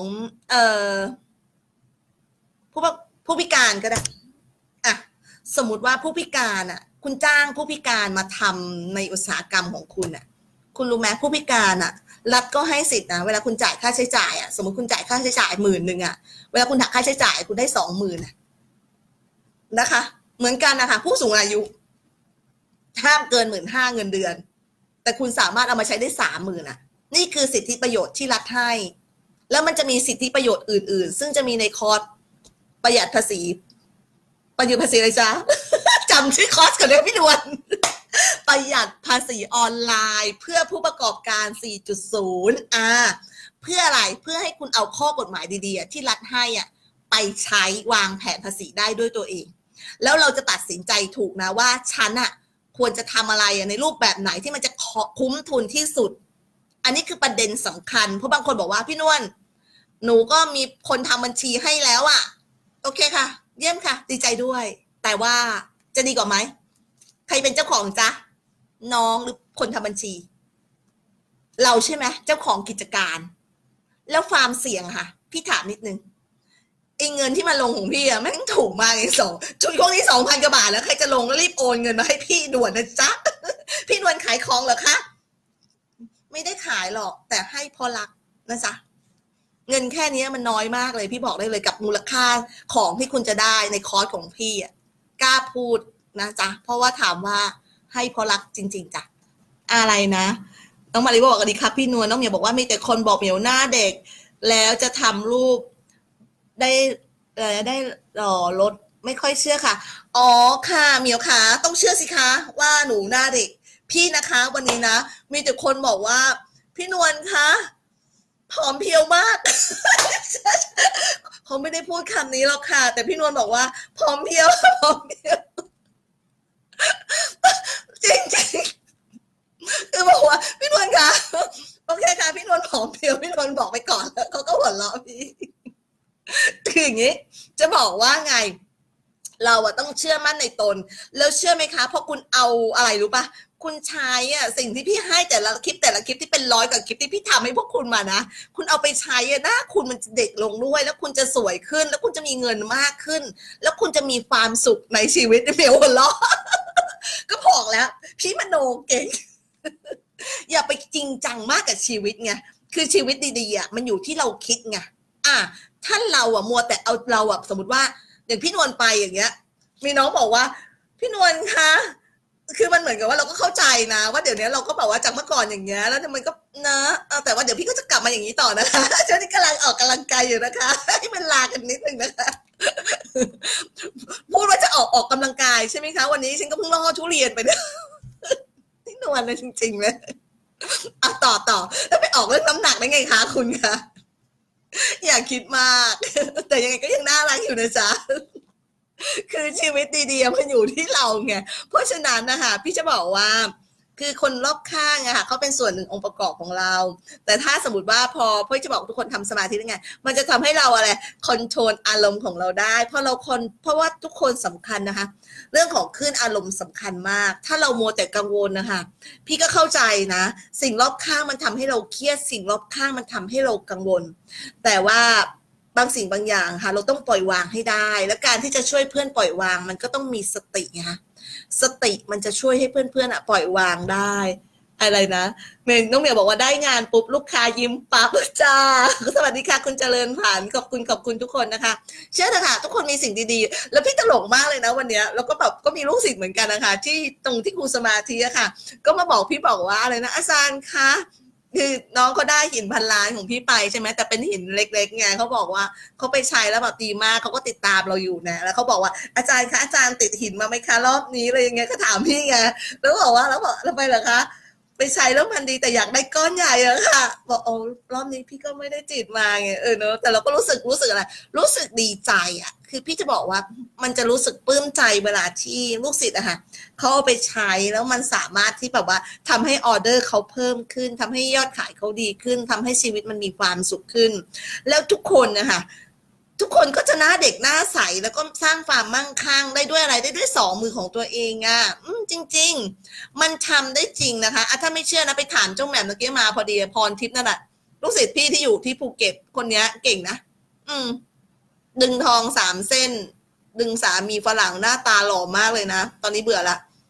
ผู้พิการก็ได้สมมุติว่าผู้พิการอ่ะคุณจ้างผู้พิการมาทำในอุตสาหกรรมของคุณอ่ะคุณรู้ไหมผู้พิการอ่ะรัฐก็ให้สิทธินะเวลาคุณจ่ายค่าใช้จ่ายอ่ะสมมติคุณจ่ายค่าใช้จ่าย10,000อ่ะเวลาคุณหักค่าใช้จ่ายคุณได้20,000นะคะเหมือนกันนะคะผู้สูงอายุห้ามเกิน15,000เงินเดือนแต่คุณสามารถเอามาใช้ได้30,000อ่ะนี่คือสิทธิประโยชน์ที่รัฐให้แล้วมันจะมีสิทธิประโยชน์อื่นๆซึ่งจะมีในคอร์สประหยัดภาษีประหยัดภาษีอะไรจ๊ะ จำชื่อคอร์สก่อนเลยพี่นวล ประหยัดภาษีออนไลน์เพื่อผู้ประกอบการ 4.0 เพื่ออะไรเพื่อให้คุณเอาข้อกฎหมายดีๆที่รัฐให้ไปใช้วางแผนภาษีได้ด้วยตัวเองแล้วเราจะตัดสินใจถูกนะว่าฉันควรจะทำอะไรในรูปแบบไหนที่มันจะคุ้มทุนที่สุดอันนี้คือประเด็นสำคัญเพราะบางคนบอกว่าพี่นวลหนูก็มีคนทำบัญชีให้แล้วโอเคค่ะเยี่ยมค่ะดีใจด้วยแต่ว่าจะดีกว่าไหมใครเป็นเจ้าของจ๊ะน้องหรือคนทำบัญชีเราใช่ไหมเจ้าของกิจการแล้วฟาร์มเสี่ยงค่ะพี่ถามนิดนึงไอ้เงินที่มาลงของพี่แม่งถูกมากไอ้ชุดพวกนี้2,000 กว่าบาทแล้วใครจะลงก็รีบโอนเงินมาให้พี่ด่วนนะจ๊ะ พี่ด่วนขายของเหรอคะไม่ได้ขายหรอกแต่ให้พอรักนะจ๊ะเงินแค่นี้มันน้อยมากเลยพี่บอกได้เลยกับมูลค่าของที่คุณจะได้ในคอร์สของพี่กล้าพูดนะจ๊ะเพราะว่าถามว่าให้พอรักจริงๆจ้ะอะไรนะน้องมาริบอกกันดีครับพี่นวลน้องเหมียวบอกว่ามีแต่คนบอกเหมียวหน้าเด็กแล้วจะทำรูปได้หล่อลดไม่ค่อยเชื่อค่ะอ๋อค่ะเหมียวค่ะต้องเชื่อสิคะว่าหนูหน้าเด็กพี่นะคะวันนี้นะมีแต่คนบอกว่าพี่นวลคะผอมเพรียวมาก เขาไม่ได้พูดคำนี้หรอกค่ะแต่พี่นวลบอกว่าผอมเพรียวผอมเพรียวจริงๆคือบอกว่าพี่นวลคะโอเคค่ะพี่นวลผอมเพรียวพี่นวลบอกไปก่อนแล้วเขาก็หัวเราะพี่คืออย่างนี้จะบอกว่าไงเราต้องเชื่อมั่นในตนแล้วเชื่อไหมคะเพราะคุณเอาอะไรรู้ปะคุณใช้สิ่งที่พี่ให้แต่ละคลิปที่เป็น100 กว่าคลิปที่พี่ทำให้พวกคุณมานะคุณเอาไปใช้หน้าคุณมันจะเด็กลงด้วยแล้วคุณจะสวยขึ้นแล้วคุณจะมีเงินมากขึ้นแล้วคุณจะมีความสุขในชีวิตเมียวหัวเราะก็บอกแล้วพี่มโนเก่ง อย่าไปจริงจังมากกับชีวิตไงคือชีวิตดีๆมันอยู่ที่เราคิดไงถ้าเรามัวแต่เอาเราสมมติว่าอย่างพี่นวลไปอย่างเงี้ยมีน้องบอกว่าพี่นวลคะคือมันเหมือนกับว่าเราก็เข้าใจนะว่าเดี๋ยวนี้เราก็แบบว่าจากเมื่อก่อนอย่างเงี้ยแล้วมันก็นะแต่ว่าเดี๋ยวพี่ก็จะกลับมาอย่างนี้ต่อนะคะเจ้านี่กำลังออกกำลังกายอยู่นะคะให้มันลากันนิดนึงนะคะพูดว่าจะออกกำลังกายใช่ไหมคะวันนี้ฉันก็เพิ่งล่อทุเรียนไปเนี่ยพี่นวลเลยจริงๆเลยต่อแล้วไปออกเรื่องน้ำหนักได้ไงคะคุณคะอย่าคิดมากแต่ยังไงก็ยังน่ารักอยู่นะจ๊ะคือชีวิตดีๆมันอยู่ที่เราไงเพราะฉะนั้นนะคะพี่จะบอกว่าคือคนรอบข้างเขาเป็นส่วนหนึ่งองค์ประกอบของเราแต่ถ้าสมมติว่าพอพี่จะบอกทุกคนทำสมาธิได้ไงมันจะทำให้เราอะไรคอนโทรลอารมณ์ของเราได้เพราะว่าทุกคนสำคัญนะคะเรื่องของคลื่นอารมณ์สำคัญมากถ้าเรามัวแต่กังวลนะคะพี่ก็เข้าใจนะสิ่งรอบข้างมันทำให้เราเครียดสิ่งรอบข้างมันทำให้เรากังวลแต่ว่าบางสิ่งบางอย่างค่ะเราต้องปล่อยวางให้ได้และการที่จะช่วยเพื่อนปล่อยวางมันก็ต้องมีสตินะคะสติมันจะช่วยให้เพื่อนๆปล่อยวางได้อะไรนะน้องเหมียวบอกว่าได้งานปุ๊บลูกค้ายิ้มปั๊บจ้าสวัสดีค่ะคุณเจริญผ่านขอบคุณทุกคนนะคะเชื่อเถอะค่ะทุกคนมีสิ่งดีๆแล้วพี่ตลกมากเลยนะวันนี้แล้วก็แบบก็มีลูกศิษย์เหมือนกันนะคะที่ตรงที่ครูสมาธิค่ะก็มาบอกพี่บอกว่าอะไรนะอาจารย์คะคือน้องเขาได้หิน1,000 ล้านของพี่ไปใช่ไหมแต่เป็นหินเล็กๆไงเขาบอกว่าเขาไปใช้แล้วแบบดีมากเขาก็ติดตามเราอยู่นะแล้วเขาบอกว่าอาจารย์คะอาจารย์ติดหินมาไหมคะรอบนี้เลยยังไงก็ถามพี่ไงแล้วบอกว่าแล้วบอกทำไมเหรอคะไปใช้แล้วมันดีแต่อยากได้ก้อนใหญ่อะค่ะบอกโอ้รอบนี้พี่ก็ไม่ได้จิตมาไงเนอะแต่เราก็รู้สึกอะไรรู้สึกดีใจอะคือพี่จะบอกว่ามันจะรู้สึกปลื้มใจเวลาที่ลูกศิษย์อะค่ะเขาเอาไปใช้แล้วมันสามารถที่แบบว่าทำให้ออเดอร์เขาเพิ่มขึ้นทำให้ยอดขายเขาดีขึ้นทำให้ชีวิตมันมีความสุขขึ้นแล้วทุกคนนะคะทุกคนก็จะหน้าเด็กหน้าใสแล้วก็สร้างความมั่งคั่งได้ด้วยอะไรได้ด้วย2 มือของตัวเองจริงๆมันทำได้จริงนะคะถ้าไม่เชื่อนะไปถามเจ้าแหม่มเมื่อกี้มาพอดีพรทิพย์นั่นแหละลูกศิษย์พี่ที่อยู่ที่ภูเก็ตคนนี้เก่งนะดึงทอง3 เส้นดึงสามีฝรั่งหน้าตาหล่อมากเลยนะตอนนี้เบื่อละ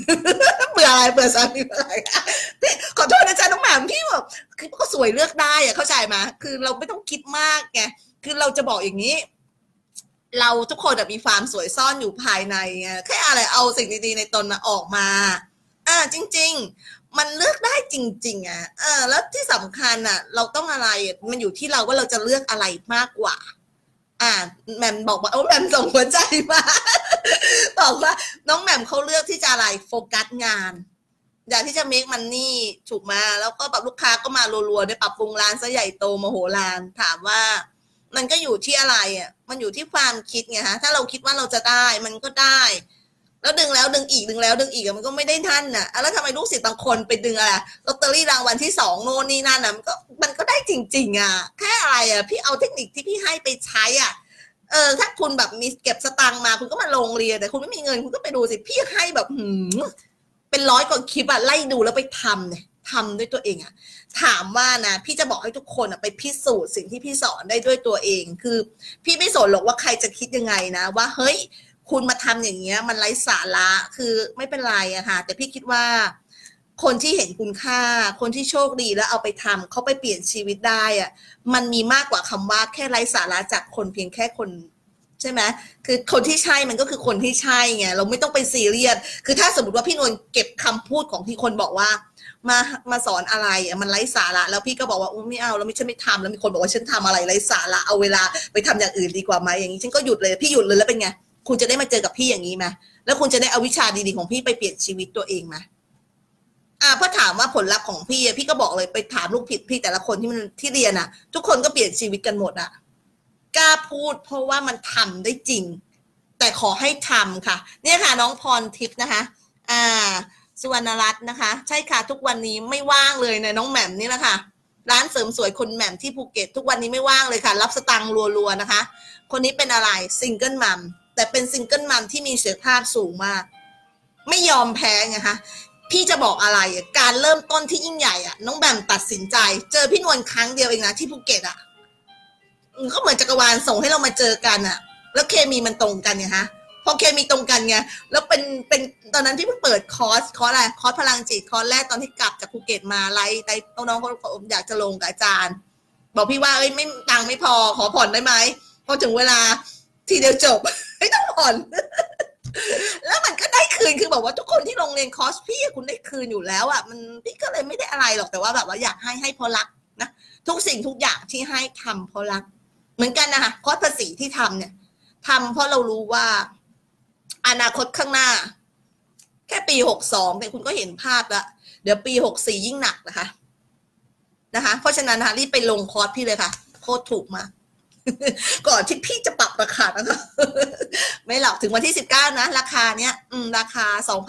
เบื่ออะไรเบื่อสามีอะไรพี่ขอโทษนะจ๊ะน้องแหม่มพี่แบบคือก็สวยเลือกได้อะเข้าใจไหมคือเราไม่ต้องคิดมากไงคือเราจะบอกอย่างนี้เราทุกคนมีความสวยซ่อนอยู่ภายในไงแค่อะไรเอาสิ่งดีๆในตนออกมาจริงๆมันเลือกได้จริงๆแล้วที่สำคัญเราต้องอะไรมันอยู่ที่เราว่าเราจะเลือกอะไรมากกว่าแหม่มบอกว่าแหม่มส่งหัวใจมาบอกว่าน้องแหม่มเขาเลือกที่จะอะไรโฟกัสงานอยากที่จะ make money ถูกมาแล้วก็แบบลูกค้าก็มารัวๆได้ปรับปรุงร้านซะใหญ่โตมโหฬารถามว่ามันก็อยู่ที่อะไรมันอยู่ที่ความคิดไงฮะถ้าเราคิดว่าเราจะได้มันก็ได้แล้วดึงแล้วดึงอีกดึงแล้วดึงอีกมันก็ไม่ได้ท่านแล้วทำไมลูกศิษย์บางคนไปดึงอะไรลอตเตอรี่รางวัลที่2โน่นนี่นั่นมันก็ได้จริงๆแค่อะไรพี่เอาเทคนิคที่พี่ให้ไปใช้ถ้าคุณแบบมีเก็บสตังค์มาคุณก็มาลงเรียนแต่คุณไม่มีเงินคุณก็ไปดูสิพี่ให้แบบเป็น100 กว่าคลิปไล่ดูแล้วไปทำเนี่ยทำด้วยตัวเองถามว่านะพี่จะบอกให้ทุกคนไปพิสูจน์สิ่งที่พี่สอนได้ด้วยตัวเองคือพี่ไม่สนหรอกว่าใครจะคิดยังไงนะว่าเฮ้ยคุณมาทำอย่างเงี้ยมันไร้สาระคือไม่เป็นไรค่ะแต่พี่คิดว่าคนที่เห็นคุณค่าคนที่โชคดีแล้วเอาไปทำเขาไปเปลี่ยนชีวิตได้มันมีมากกว่าคำว่าแค่ไร้สาระจากคนเพียงแค่คนใช่ไหมคือคนที่ใช่มันก็คือคนที่ใช่ไงเราไม่ต้องไปซีเรียสคือถ้าสมมติว่าพี่นวลเก็บคำพูดของที่คนบอกว่ามาสอนอะไรมันไร้สาระแล้วพี่ก็บอกว่าไม่เอาแล้วไม่ทำแล้วมีคนบอกว่าฉันทำอะไรไร้สาระเอาเวลาไปทำอย่างอื่นดีกว่าไหมอย่างนี้ฉันก็หยุดเลยพี่หยุดเลยแล้วเป็นไงคุณจะได้มาเจอกับพี่อย่างนี้ไหมแล้วคุณจะได้เอาวิชาดีๆของพี่ไปเปลี่ยนชีวิตตัวเองไหมเพราะถามว่าผลลัพธ์ของพี่ก็บอกเลยไปถามลูกผิดพี่แต่ละคนที่เรียนทุกคนก็เปลี่ยนชีวิตกันหมดกล้าพูดเพราะว่ามันทำได้จริงแต่ขอให้ทำค่ะเนี่ยค่ะน้องพรทิพย์นะคะสุวรรณรัตน์นะคะใช่ค่ะทุกวันนี้ไม่ว่างเลยนะน้องแหม่มนี่แหละค่ะร้านเสริมสวยคนแหม่มที่ภูเก็ตทุกวันนี้ไม่ว่างเลยค่ะรับสตังค์รัวๆนะคะคนนี้เป็นอะไรซิงเกิลมัมแต่เป็นซิงเกิลมัมที่มีเสถียรภาพสูงมากไม่ยอมแพ้ไงคะพี่จะบอกอะไรการเริ่มต้นที่ยิ่งใหญ่น้องแหม่มตัดสินใจเจอพี่นวลครั้งเดียวเองนะที่ภูเก็ตก็เหมือนจักรวาลส่งให้เรามาเจอกันแล้วเคมีมันตรงกันไงฮะพอเคมีตรงกันไงแล้วเป็นตอนนั้นที่เพิ่งเปิดคอร์สอะไรคอร์สพลังจิตคอร์สแรกตอนที่กลับจากภูเก็ตมาไล่น้องเขาอยากจะลงกับอาจารย์บอกพี่ว่าไม่ตังค์ไม่พอขอผ่อนได้ไหมพอถึงเวลาทีเดียวจบไม่ต้องผ่อนแล้วมันก็ได้คืนคือบอกว่าทุกคนที่ลงเรียนคอร์สพี่คุณได้คืนอยู่แล้วมันพี่ก็เลยไม่ได้อะไรหรอกแต่ว่าแบบว่าอยากให้เพราะรักนะทุกสิ่งทุกอย่างที่ให้ทำเพราะรักเหมือนกันนะคะคอร์สภาษีที่ทำเนี่ยทำเพราะเรารู้ว่าอนาคตข้างหน้าแค่ปี62เนี่ยคุณก็เห็นภาพแล้วเดี๋ยวปี64ยิ่งหนักนะคะเพราะฉะนั้นรีบไปลงคอร์สพี่เลยค่ะโคตรถูกมากก่อนที่พี่จะปรับราคานะคะไม่หรอกถึงวันที่19นะราคาเนี้ยราคา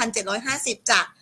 2,750 จาก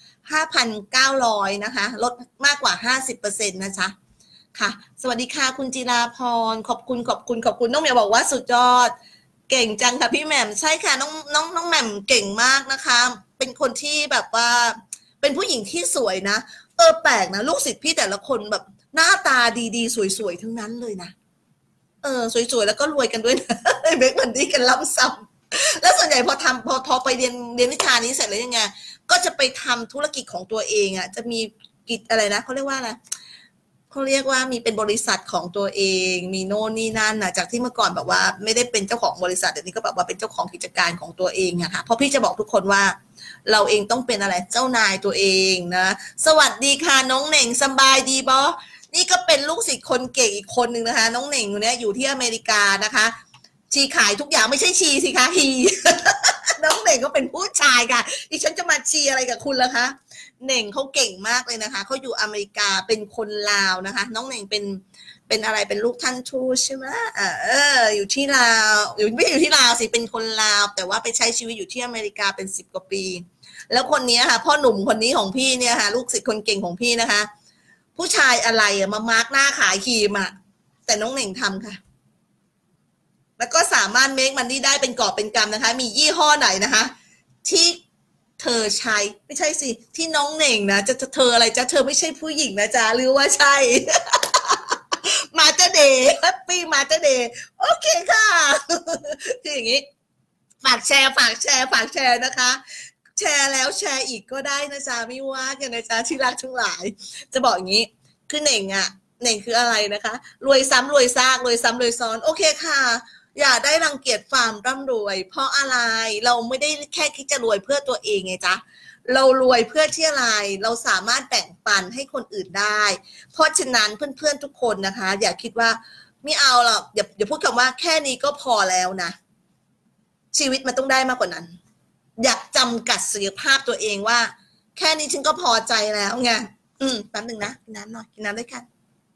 5,900 นะคะลดมากกว่า 50% นะจ๊ะค่ะสวัสดีค่ะคุณจิราพรขอบคุณน้องแหม่มบอกว่าสุดยอดเก่งจังค่ะพี่แหม่มใช่ค่ะน้องแหม่มเก่งมากนะคะเป็นคนที่แบบว่าเป็นผู้หญิงที่สวยนะแปลกนะลูกศิษย์พี่แต่ละคนแบบหน้าตาดีๆสวยๆทั้งนั้นเลยนะสวยๆแล้วก็รวยกันด้วยนะเบคมันดีกันล้ำซ้ำแล้วส่วนใหญ่พอไปเรียนวิชานี้เสร็จแล้วยังไงก็จะไปทำธุรกิจของตัวเองจะมีกิจอะไรนะเขาเรียกว่าอะไรเขาเรียกว่ามีเป็นบริษัทของตัวเองมีโน่นนี่นั่นจากที่เมื่อก่อนแบบว่าไม่ได้เป็นเจ้าของบริษัทเดี๋ยวนี้ก็แบบว่าเป็นเจ้าของกิจการของตัวเองค่ะเพราะพี่จะบอกทุกคนว่าเราเองต้องเป็นอะไรเจ้านายตัวเองนะสวัสดีค่ะน้องเหน่งสบายดีบอนี่ก็เป็นลูกศิษย์คนเก่งอีกคนหนึ่งนะคะน้องเหน่งคนนี้อยู่ที่อเมริกานะคะชีขายทุกอย่างไม่ใช่ชีสิคะฮี น้องเหน่งก็เป็นผู้ชายค่ะดิฉันจะมาชีอะไรกับคุณล่ะคะเหน่งเขาเก่งมากเลยนะคะเขาอยู่อเมริกาเป็นคนลาวนะคะน้องเหน่งเป็นอะไรเป็นลูกท่านทูตใช่ไหมอยู่ที่ลาวไม่อยู่ที่ลาวสิเป็นคนลาวแต่ว่าไปใช้ชีวิตอยู่ที่อเมริกาเป็น10 กว่าปีแล้วคนนี้ค่ะพ่อหนุ่มคนนี้ของพี่เนี่ยค่ะลูกศิษย์คนเก่งของพี่นะคะผู้ชายอะไรมามาร์กหน้าขายครีมแต่น้องเหน่งทำค่ะแล้วก็สามารถเมคมันนี่ได้เป็นกอบเป็นกำนะคะมียี่ห้อไหนนะคะที่เธอใช้ไม่ใช่สิที่น้องเหน่งนะจะเธออะไรจะเธอไม่ใช่ผู้หญิงนะจ๊ะหรือว่าใช่ มาเจเดย์แฮปปี้มาเจเดย์โอเคค่ะคืออย่างนี้ฝากแชร์นะคะแชร์แล้วแชร์อีกก็ได้นะจ๊ะไม่ว่ากันนะจ๊ะที่รักทั้งหลายจะบอกอย่างนี้คือเน่งคืออะไรนะคะรวยซ้ำรวยซากรวยซ้ำรวยซ้อนโอเคค่ะอย่าได้รังเกียจความร่ำรวยเพราะอะไรเราไม่ได้แค่คิดจะรวยเพื่อตัวเองไงจ๊ะเรารวยเพื่อที่อะไรเราสามารถแบ่งปันให้คนอื่นได้เพราะฉะนั้นเพื่อนๆทุกคนนะคะอย่าคิดว่าไม่เอาหรอกอย่าพูดคำว่าแค่นี้ก็พอแล้วนะชีวิตมันต้องได้มากกว่านั้นอยากจำกัดศักยภาพตัวเองว่าแค่นี้ฉันก็พอใจแล้วไงแป๊บนึงนะกินน้ำหน่อยกินน้ำด้วยกัน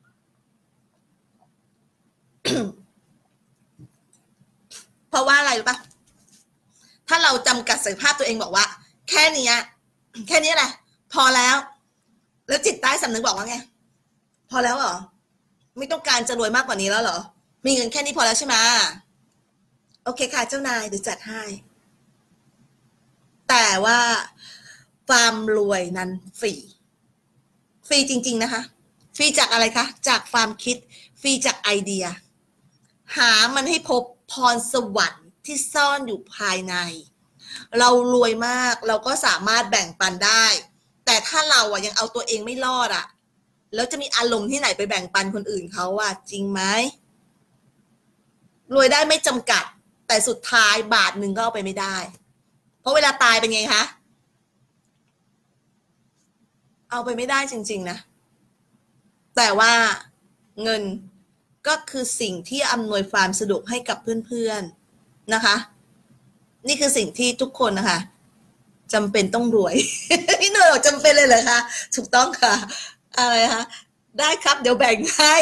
เพราะว่าอะไรรู้ปะถ้าเราจำกัดศักยภาพตัวเองบอกว่าแค่นี้แหละพอแล้วจิตใต้สำนึกบอกว่าไงพอแล้วเหรอไม่ต้องการจะรวยมากกว่านี้แล้วเหรอมีเงินแค่นี้พอแล้วใช่ไหมโอเคค่ะเจ้านายเดี๋ยวจัดให้แต่ว่าความรวยนั้นฟรีจริงๆนะคะฟรีจากอะไรคะจากความคิดฟรีจากไอเดียหามันให้พบพรสวรรค์ที่ซ่อนอยู่ภายในเรารวยมากเราก็สามารถแบ่งปันได้แต่ถ้าเรายังเอาตัวเองไม่รอดแล้วจะมีอารมณ์ที่ไหนไปแบ่งปันคนอื่นเขาจริงไหมรวยได้ไม่จำกัดแต่สุดท้ายบาทหนึ่งก็เอาไปไม่ได้เพราะเวลาตายเป็นไงคะเอาไปไม่ได้จริงๆนะแต่ว่าเงินก็คือสิ่งที่อำนวยความสะดวกให้กับเพื่อนๆนะคะนี่คือสิ่งที่ทุกคนนะคะจำเป็นต้องรวย พี่หน่อยบอกจำเป็นเลยเหรอคะถูกต้องค่ะอะไรคะได้ครับเดี๋ยวแบ่งให้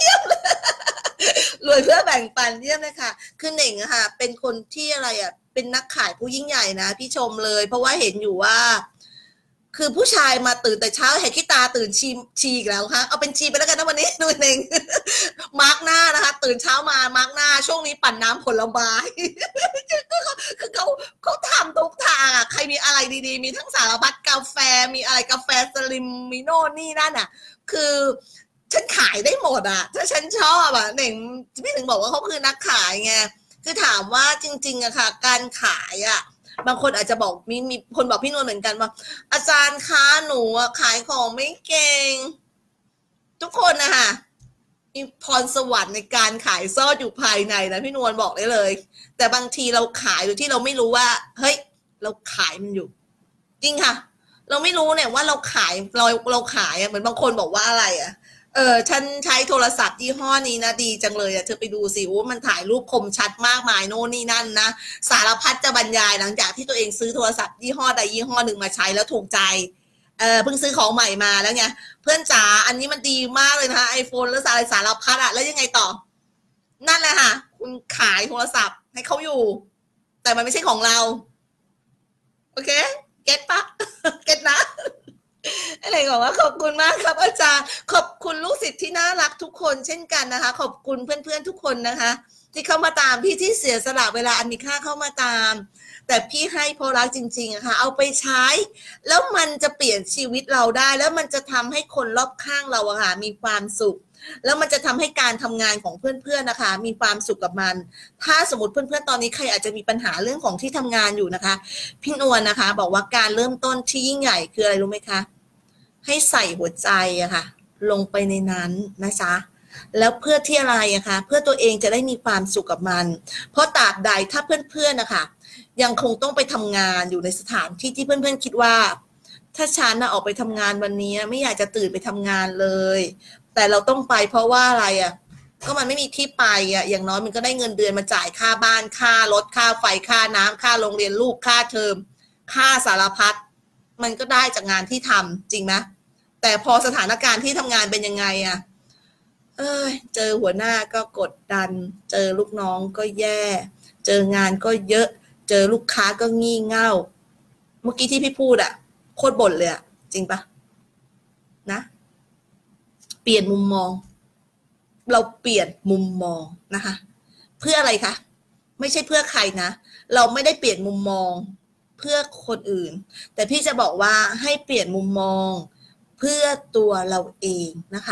รวยเพื่อแบ่งปันเยี่ยมเลยค่ะคือเน่งค่ะเป็นคนที่อะไรเป็นนักขายผู้ยิ่งใหญ่นะพี่ชมเลยเพราะว่าเห็นอยู่ว่าคือผู้ชายมาตื่นแต่เช้าเห็นขี้ตาตื่นชีอีกแล้วค่ะเอาเป็นชีไปแล้วกันนะวันนี้ดูเองมาร์กหน้านะคะตื่นเช้ามามาร์กหน้าช่วงนี้ปั่นน้ำผลไม้คือเขาทำทุกทางใครมีอะไรดีๆมีทั้งสารพัดกาแฟมีอะไรกาแฟสลิมมีโน่นนี่นั่นคือฉันขายได้หมดถ้าฉันชอบเน่งพี่ถึงบอกว่าเขาคือนักขายไงคือถามว่าจริงๆค่ะการขายบางคนอาจจะบอกมีคนบอกพี่นวลเหมือนกันว่าอาจารย์คะหนูขายของไม่เก่งทุกคนนะคะมีพรสวรรค์ในการขายซ่อนอยู่ภายในนะพี่นวลบอกได้เลยแต่บางทีเราขายโดยที่เราไม่รู้ว่าเฮ้ยเราขายมันอยู่จริงค่ะเราไม่รู้เนี่ยว่าเราขายเราขายเหมือนบางคนบอกว่าอะไรฉันใช้โทรศัพท์ยี่ห้อนี้นะดีจังเลยเธอไปดูสิว่ามันถ่ายรูปคมชัดมากมายโน่นนี่นั่นนะสารพัดจะบรรยายหลังจากที่ตัวเองซื้อโทรศัพท์ยี่ห้อใดยี่ห้อหนึ่งมาใช้แล้วถูกใจเพิ่งซื้อของใหม่มาแล้วไงเพื่อนจ๋าอันนี้มันดีมากเลยนะคะ iPhone แล้วสารพัดแล้วยังไงต่อนั่นแหละค่ะคุณขายโทรศัพท์ให้เขาอยู่แต่มันไม่ใช่ของเราโอเคเก็ตปะเก็ตนะอะไรบอกว่าขอบคุณมากครับอาจารย์ขอบคุณลูกศิษย์ที่น่ารักทุกคนเช่นกันนะคะขอบคุณเพื่อนๆทุกคนนะคะที่เข้ามาตามพี่ที่เสียสละเวลาอันมีค่าเข้ามาตามแต่พี่ให้เพราะรักจริงๆค่ะเอาไปใช้แล้วมันจะเปลี่ยนชีวิตเราได้แล้วมันจะทำให้คนรอบข้างเราค่ะมีความสุขแล้วมันจะทำให้การทำงานของเพื่อนๆนะคะมีความสุขกับมันถ้าสมมติเพื่อนๆตอนนี้ใครอาจจะมีปัญหาเรื่องของที่ทำงานอยู่นะคะพี่นวลนะคะบอกว่าการเริ่มต้นที่ยิ่งใหญ่คืออะไรรู้ไหมคะให้ใส่หัวใจค่ะลงไปในนั้นนะจ๊ะแล้วเพื่อที่อะไรคะเพื่อตัวเองจะได้มีความสุขกับมันเพราะตราบใดถ้าเพื่อนๆนะคะยังคงต้องไปทำงานอยู่ในสถานที่ที่เพื่อนๆคิดว่าถ้าฉันออกไปทำงานวันนี้ไม่อยากจะตื่นไปทำงานเลยแต่เราต้องไปเพราะว่าอะไรก็มันไม่มีที่ไปอย่างน้อยมันก็ได้เงินเดือนมาจ่ายค่าบ้านค่ารถค่าไฟค่าน้ำค่าโรงเรียนลูกค่าเทอมค่าสารพัดมันก็ได้จากงานที่ทำจริงไหมแต่พอสถานการณ์ที่ทำงานเป็นยังไงเจอหัวหน้าก็กดดันเจอลูกน้องก็แย่เจองานก็เยอะเจอลูกค้าก็งี่เง่าเมื่อกี้ที่พี่พูดโคตรบ่นเลยจริงปะนะเปลี่ยนมุมมองเราเปลี่ยนมุมมองนะคะเพื่ออะไรคะไม่ใช่เพื่อใครนะเราไม่ได้เปลี่ยนมุมมองเพื่อคนอื่นแต่พี่จะบอกว่าให้เปลี่ยนมุมมองเพื่อตัวเราเองนะคะ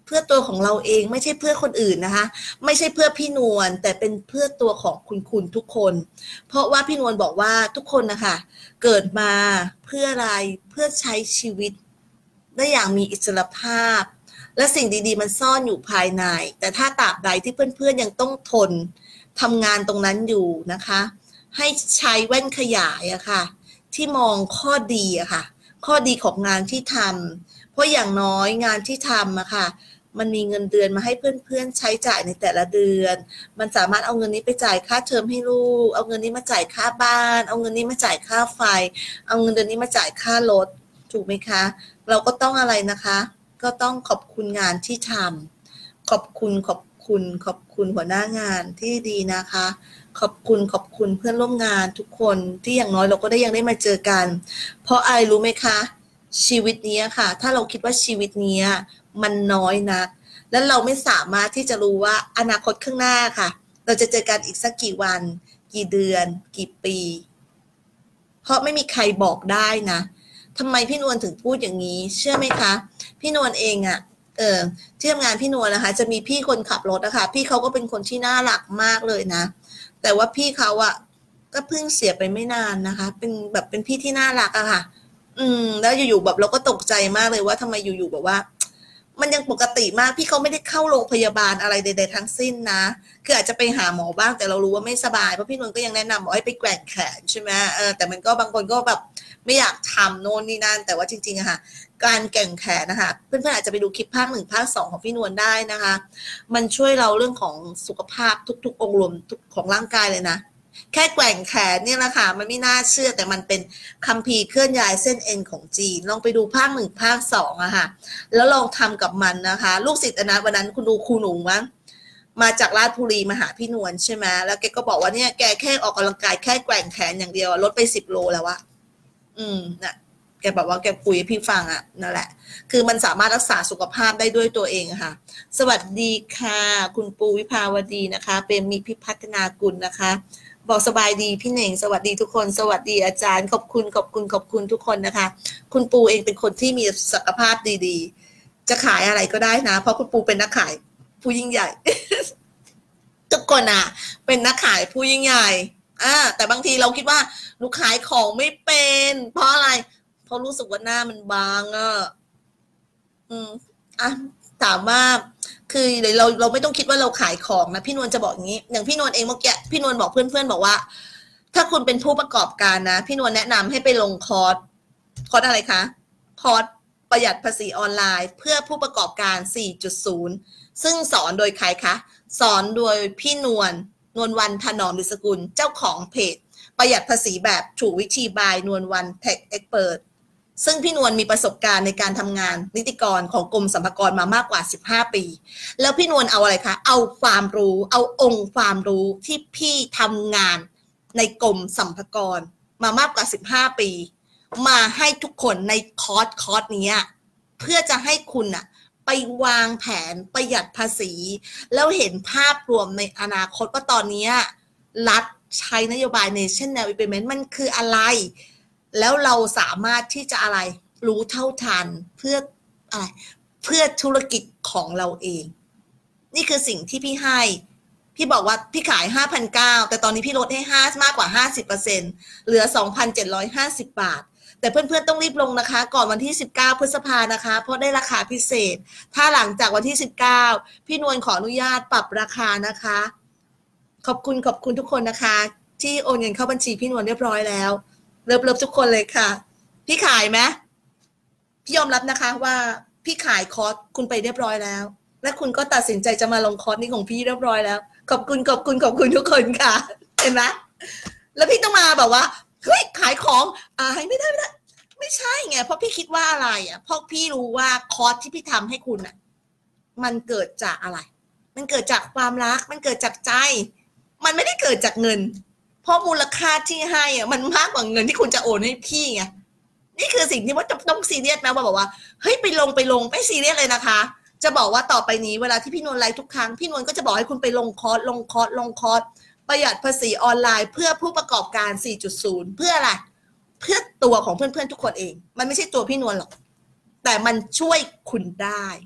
เพื่อตัวของเราเองไม่ใช่เพื่อคนอื่นนะคะไม่ใช่เพื่อพี่นวลแต่เป็นเพื่อตัวของคุณทุกคนเพราะว่าพี่นวลบอกว่าทุกคนนะคะเกิดมาเพื่ออะไรเพื่อใช้ชีวิตได้อย่างมีอิสรภาพและสิ่งดีๆมันซ่อนอยู่ภายในแต่ถ้าตราบใดที่เพื่อนๆยังต้องทนทำงานตรงนั้นอยู่นะคะให้ใช้แว่นขยายอะค่ะที่มองข้อดีอะค่ะข้อดีของงานที่ทำเพราะอย่างน้อยงานที่ทำอะค่ะมันมีเงินเดือนมาให้เพื่อนๆใช้จ่ายในแต่ละเดือนมันสามารถเอาเงินนี้ไปจ่ายค่าเทอมให้ลูกเอาเงินนี้มาจ่ายค่าบ้านเอาเงินนี้มาจ่ายค่าไฟเอาเงินเดือนนี้มาจ่ายค่ารถถูกไหมคะเราก็ต้องอะไรนะคะก็ต้องขอบคุณงานที่ทำขอบคุณหัวหน้างานที่ดีนะคะขอบคุณเพื่อนร่วมงานทุกคนที่อย่างน้อยเราก็ยังได้มาเจอกันเพราะอะไรรู้ไหมคะชีวิตนี้ค่ะถ้าเราคิดว่าชีวิตนี้มันน้อยนักแล้วเราไม่สามารถที่จะรู้ว่าอนาคตข้างหน้าค่ะเราจะเจอกันอีกสักกี่วันกี่เดือนกี่ปีเพราะไม่มีใครบอกได้นะทำไมพี่นวลถึงพูดอย่างนี้เชื่อไหมคะพี่นวลเองที่ทำงานพี่นวลนะคะจะมีพี่คนขับรถนะคะพี่เขาก็เป็นคนที่น่ารักมากเลยนะแต่ว่าพี่เขาก็เพิ่งเสียไปไม่นานนะคะเป็นพี่ที่น่ารักอะค่ะแล้วอยู่ๆแบบเราก็ตกใจมากเลยว่าทำไมอยู่ๆแบบว่ามันยังปกติมากพี่เขาไม่ได้เข้าโรงพยาบาลอะไรใดๆทั้งสิ้นนะคืออาจจะไปหาหมอบ้างแต่เรารู้ว่าไม่สบายเพราะพี่นวลก็ยังแนะนำบอกให้ไปแกว่งแขนใช่ไหมแต่มันก็บางคนก็แบบไม่อยากทำโน่นนี่นั่นแต่ว่าจริงๆอะค่ะการแกว่งแขนนะคะเพื่อนๆอาจจะไปดูคลิปภาค1ภาค2ของพี่นวลได้นะคะมันช่วยเราเรื่องของสุขภาพทุกๆองค์รวมของร่างกายเลยนะแค่แกว่งแขนเนี่ยแหละค่ะมันไม่น่าเชื่อแต่มันเป็นคัมภีร์เคลื่อนย้ายเส้นเอ็นของจีนลองไปดูภาค1ภาค2อะค่ะแล้วลองทำกับมันนะคะลูกศิษย์นะวันนั้นคุณดูครูหนูมั้งมาจากราชบุรีมาหาพี่นวลใช่ไหมแล้วแกก็บอกว่าเนี่ยแกแค่ออกกำลังกายแค่แกว่งแขนอย่างเดียวลดไป10 โลแล้วอะน่ะแกบอกว่าแกคุยให้พี่ฟังอะนั่นแหละคือมันสามารถรักษาสุขภาพได้ด้วยตัวเองค่ะสวัสดีค่ะคุณปูวิภาวดีนะคะเป็นมีพิพัฒนากุลนะคะบอกสบายดีพี่เหน่งสวัสดีทุกคนสวัสดีอาจารย์ขอบคุณทุกคนนะคะคุณปูเองเป็นคนที่มีสุขภาพดีๆจะขายอะไรก็ได้นะเพราะคุณปูเป็นนักขายผู้ยิ่งใหญ่ ทุกคนเป็นนักขายผู้ยิ่งใหญ่แต่บางทีเราคิดว่าหนูขายของไม่เป็นเพราะอะไรเพราะรู้สึกว่าหน้ามันบางถามว่าคือเราไม่ต้องคิดว่าเราขายของนะพี่นวลจะบอกอย่างนี้อย่างพี่นวลเองเมื่อกี้พี่นวลบอกเพื่อนๆบอกว่าถ้าคุณเป็นผู้ประกอบการนะพี่นวลแนะนำให้ไปลงคอร์สอะไรคะคอร์สประหยัดภาษีออนไลน์เพื่อผู้ประกอบการ 4.0 ซึ่งสอนโดยใครคะสอนโดยพี่นวลวันถนอมฤทธิ์สกุลเจ้าของเพจประหยัดภาษีแบบถูกวิธีบายนวลวันเทคเอ็กเพิร์ทซึ่งพี่นวลมีประสบการณ์ในการทำงานนิติกรของกรมสรรพากรมามากกว่า15 ปีแล้วพี่นวลเอาอะไรคะเอาความรู้เอาองค์ความรู้ที่พี่ทำงานในกรมสรรพากรมามากกว่า15 ปีมาให้ทุกคนในคอร์สนี้เพื่อจะให้คุณไปวางแผนประหยัดภาษีแล้วเห็นภาพรวมในอนาคตว่าตอนนี้รัฐใช้นโยบาย National Implement มันคืออะไรแล้วเราสามารถที่จะอะไรรู้เท่าทันเพื่ออะไรเพื่อธุรกิจของเราเองนี่คือสิ่งที่พี่ให้พี่บอกว่าพี่ขาย 5,900 แต่ตอนนี้พี่ลดให้มากกว่า 50% เหลือ 2,750 บาทแต่เพื่อนๆต้องรีบลงนะคะก่อนวันที่19 พฤษภานะคะเพราะได้ราคาพิเศษถ้าหลังจากวันที่19พี่นวลขออนุญาตปรับราคานะคะขอบคุณทุกคนนะคะที่โอนเงินเข้าบัญชีพี่นวลเรียบร้อยแล้วเลิฟทุกคนเลยค่ะพี่ขายไหมพี่ยอมรับนะคะว่าพี่ขายคอร์สคุณไปเรียบร้อยแล้วและคุณก็ตัดสินใจจะมาลงคอร์สนี้ของพี่เรียบร้อยแล้วขอบคุณทุกคนค่ะเห็นไหมแล้วพี่ต้องมาแบบว่าเฮ้ยขายของไม่ได้ไม่ใช่ไงเพราะพี่คิดว่าอะไรเพราะพี่รู้ว่าคอร์สที่พี่ทำให้คุณมันเกิดจากอะไรมันเกิดจากความรักมันเกิดจากใจมันไม่ได้เกิดจากเงินเพราะมูลค่าที่ให้มันมากกว่าเงินที่คุณจะโอนให้พี่ไงนี่คือสิ่งที่ว่าต้องซีเรียสนะบอกว่าเฮ้ยไปลงไม่ซีเรียสเลยนะคะจะบอกว่าต่อไปนี้เวลาที่พี่นวลไลฟ์ทุกครั้งพี่นวลก็จะบอกให้คุณไปลงคอร์สประหยัดภาษีออนไลน์เพื่อผู้ประกอบการ 4.0 เพื่ออะไรเพื่อตัวของเพื่อนๆทุกคนเองมันไม่ใช่ตัวพี่นวลหรอกแต่มันช่วยคุณได้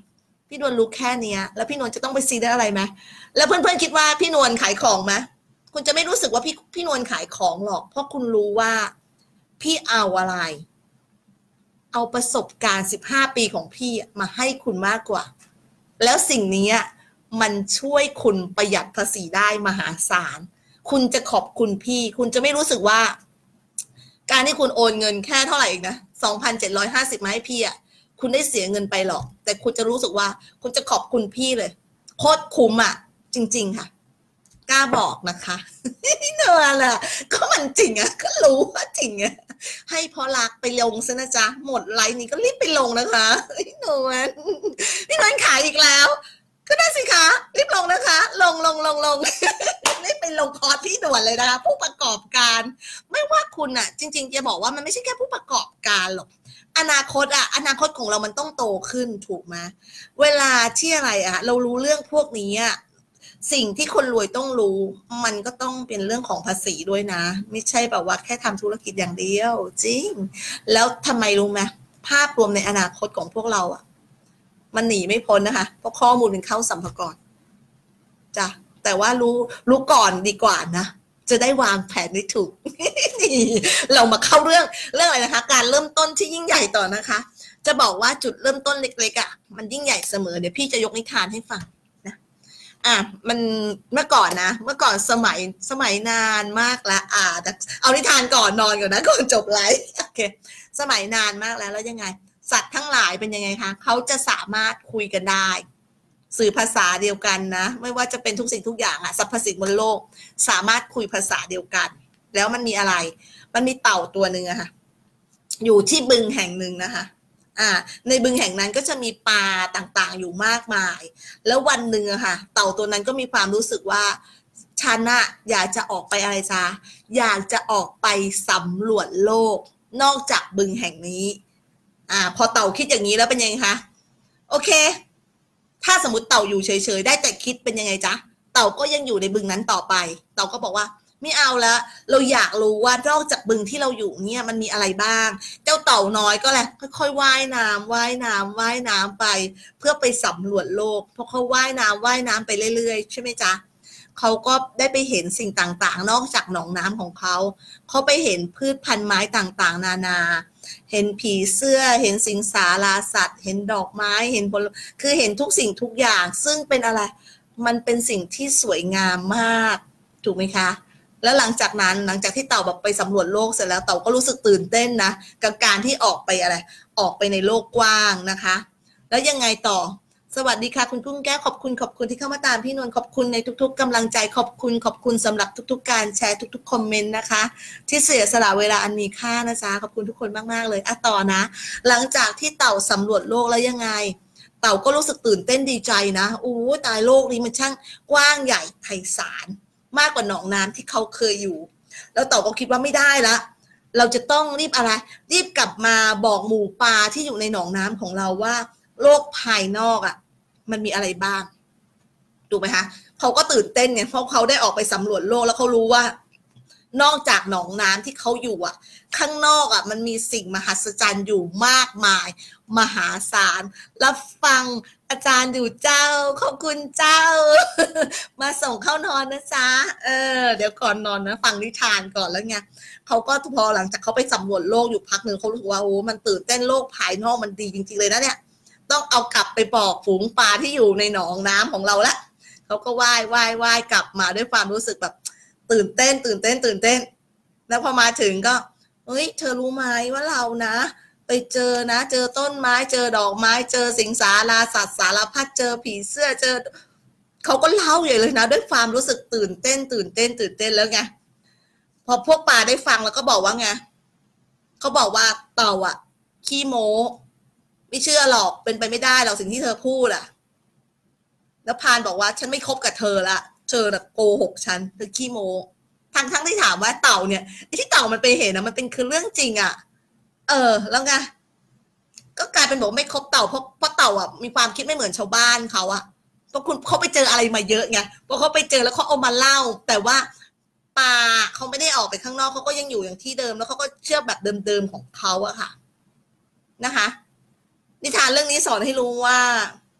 พี่นวลรู้แค่เนี้ยแล้วพี่นวลจะต้องไปซีได้อะไรไหมแล้วเพื่อนๆคิดว่าพี่นวลขายของไหมคุณจะไม่รู้สึกว่าพี่นวลขายของหรอกเพราะคุณรู้ว่าพี่เอาอะไรเอาประสบการณ์15 ปีของพี่มาให้คุณมากกว่าแล้วสิ่งนี้มันช่วยคุณประหยัดภาษีได้มหาศาลคุณจะขอบคุณพี่คุณจะไม่รู้สึกว่าการที่คุณโอนเงินแค่เท่าไหร่เองนะ2,750มาให้พี่คุณได้เสียเงินไปหรอกแต่คุณจะรู้สึกว่าคุณจะขอบคุณพี่เลยโคตรคุ้มจริงๆค่ะกล้าบอกนะคะเนอะล่ะก็มันจริงก็รู้ว่าจริงให้พอรักไปลงซะนะจ๊ะหมดไลน์นี้ก็รีบไปลงนะคะพี่นวลขายอีกแล้วก็ได้สิคะรีบลงนะคะลงไม่ไปลงคอร์สพี่ด่วนเลยนะคะผู้ประกอบการไม่ว่าคุณจริงๆจะบอกว่ามันไม่ใช่แค่ผู้ประกอบการหรอกอนาคตของเรามันต้องโตขึ้นถูกไหมเวลาที่อะไรเรารู้เรื่องพวกนี้สิ่งที่คนรวยต้องรู้มันก็ต้องเป็นเรื่องของภาษีด้วยนะไม่ใช่แบบว่าแค่ทำธุรกิจอย่างเดียวจริงแล้วทำไมรู้ไหมภาพรวมในอนาคตของพวกเรามันหนีไม่พ้นนะคะเพราะข้อมูลเป็นเข้าสัมภาระจ้ะแต่ว่ารู้ก่อนดีกว่านะจะได้วางแผนได้ถูก นี่เรามาเข้าเรื่องอะไรนะคะการเริ่มต้นที่ยิ่งใหญ่ต่อนะคะจะบอกว่าจุดเริ่มต้นเล็กๆมันยิ่งใหญ่เสมอเดี๋ยวพี่จะยกนิทานให้ฟังนะมันเมื่อก่อนสมัยนานมากแล้วเอานิทานก่อนนอนก่อนนะก่อนจบไลฟ์โอเคสมัยนานมากแล้วยังไงสัตว์ทั้งหลายเป็นยังไงคะเขาจะสามารถคุยกันได้สื่อภาษาเดียวกันนะไม่ว่าจะเป็นทุกสิ่งทุกอย่างสรรพสิ่งบนโลกสามารถคุยภาษาเดียวกันแล้วมันมีอะไรมันมีเต่าตัวหนึ่งค่ะอยู่ที่บึงแห่งหนึ่งนะคะในบึงแห่งนั้นก็จะมีปลาต่างๆอยู่มากมายแล้ววันหนึ่งค่ะเต่าตัวนั้นก็มีความรู้สึกว่าฉันอยากจะออกไปอะไรจ๊ะอยากจะออกไปสำรวจโลกนอกจากบึงแห่งนี้พอเต่าคิดอย่างนี้แล้วเป็นยังไงคะโอเคถ้าสมมติเต่าอยู่เฉยๆได้แต่คิดเป็นยังไงจ๊ะเต่าก็ยังอยู่ในบึงนั้นต่อไปเต่าก็บอกว่าไม่เอาละเราอยากรู้ว่านอกจากบึงที่เราอยู่เนี่ยมันมีอะไรบ้างเจ้าเต่าน้อยก็แหละค่อยๆว่ายน้ำไปเพื่อไปสำรวจโลกเพราะเขาว่ายน้ำไปเรื่อยๆใช่ไหมจ๊ะเขาก็ได้ไปเห็นสิ่งต่างๆนอกจากหนองน้ำของเขาไปเห็นพืชพันธุ์ไม้ต่างๆนานาเห็นผีเสื้อเห็นสิงสาราสัตว์เห็นดอกไม้เห็นคือเห็นทุกสิ่งทุกอย่างซึ่งเป็นอะไรมันเป็นสิ่งที่สวยงามมากถูกไหมคะแล้วหลังจากที่เต่าแบบไปสำรวจโลกเสร็จแล้วเต่าก็รู้สึกตื่นเต้นนะกับการที่ออกไปในโลกกว้างนะคะแล้วยังไงต่อสวัสดีค่ะคุณกุ้งแก้วขอบคุณที่เข้ามาตามพี่นวลขอบคุณในทุกๆกำลังใจขอบคุณสำหรับทุกๆการแชร์ทุกๆคอมเมนต์นะคะที่เสียสละเวลาอันมีค่านะจ๊ะขอบคุณทุกคนมากๆเลยต่อนะหลังจากที่เต่าสำรวจโลกแล้วยังไงเต่าก็รู้สึกตื่นเต้นดีใจนะตายโลกนี้มันช่างกว้างใหญ่ไพศาลมากกว่าหนองน้ำที่เขาเคยอยู่แล้วเต่าก็คิดว่าไม่ได้ละเราจะต้องรีบกลับมาบอกหมู่ปลาที่อยู่ในหนองน้ำของเราว่าโลกภายนอกมันมีอะไรบ้างถูกไหมคะเขาก็ตื่นเต้นไงเพราะเขาได้ออกไปสำรวจโลกแล้วเขารู้ว่านอกจากหนองน้ำที่เขาอยู่ข้างนอกมันมีสิ่งมหัศจรรย์อยู่มากมายมหาศาลรับฟังอาจารย์อยู่เจ้าขอบคุณเจ้า มาส่งเข้านอนนะจ๊ะเดี๋ยวก่อนนอนนะฟังนิทานก่อนแล้วไงเขาก็พอหลังจากเขาไปสำรวจโลกอยู่พักหนึ่งเขารู้สึกว่ามันตื่นเต้นโลกภายนอกมันดีจริงๆเลยนะเนี่ยต้องเอากลับไปบอกฝูงปลาที่อยู่ในหนองน้ำของเราละเขาก็ว่ายกลับมาด้วยความรู้สึกแบบตื่นเต้นแล้วพอมาถึงก็เฮ้ยเธอรู้ไหมว่าเรานะไปเจอต้นไม้เจอดอกไม้เจอสิงสาราสัตว์สารพัดเจอผีเสื้อเจอเขาก็เล่าใหญ่เลยนะด้วยความรู้สึกตื่นเต้นแล้วไงพอพวกปลาได้ฟังแล้วก็บอกว่าไงเขาบอกว่าเต่าขี้โม้ไม่เชื่อหรอกเป็นไปไม่ได้หรอกสิ่งที่เธอพูดแล้วพานบอกว่าฉันไม่คบกับเธอละเธอโกหกฉันเธอขี้โม้ทั้งที่ถามว่าเต่าเนี่ยที่เต่ามันไปเห็นมันเป็นคือเรื่องจริงแล้วไงก็กลายเป็นบอกไม่คบเต่าเพราะเต่ามีความคิดไม่เหมือนชาวบ้านเขาเพราะเขาไปเจออะไรมาเยอะไงเพราะเขาไปเจอแล้วเขาเอามาเล่าแต่ว่าปลาเขาไม่ได้ออกไปข้างนอกเขาก็ยังอยู่อย่างที่เดิมแล้วเขาก็เชื่อแบบเดิมๆของเขาค่ะนะคะนิทานเรื่องนี้สอนให้รู้ว่า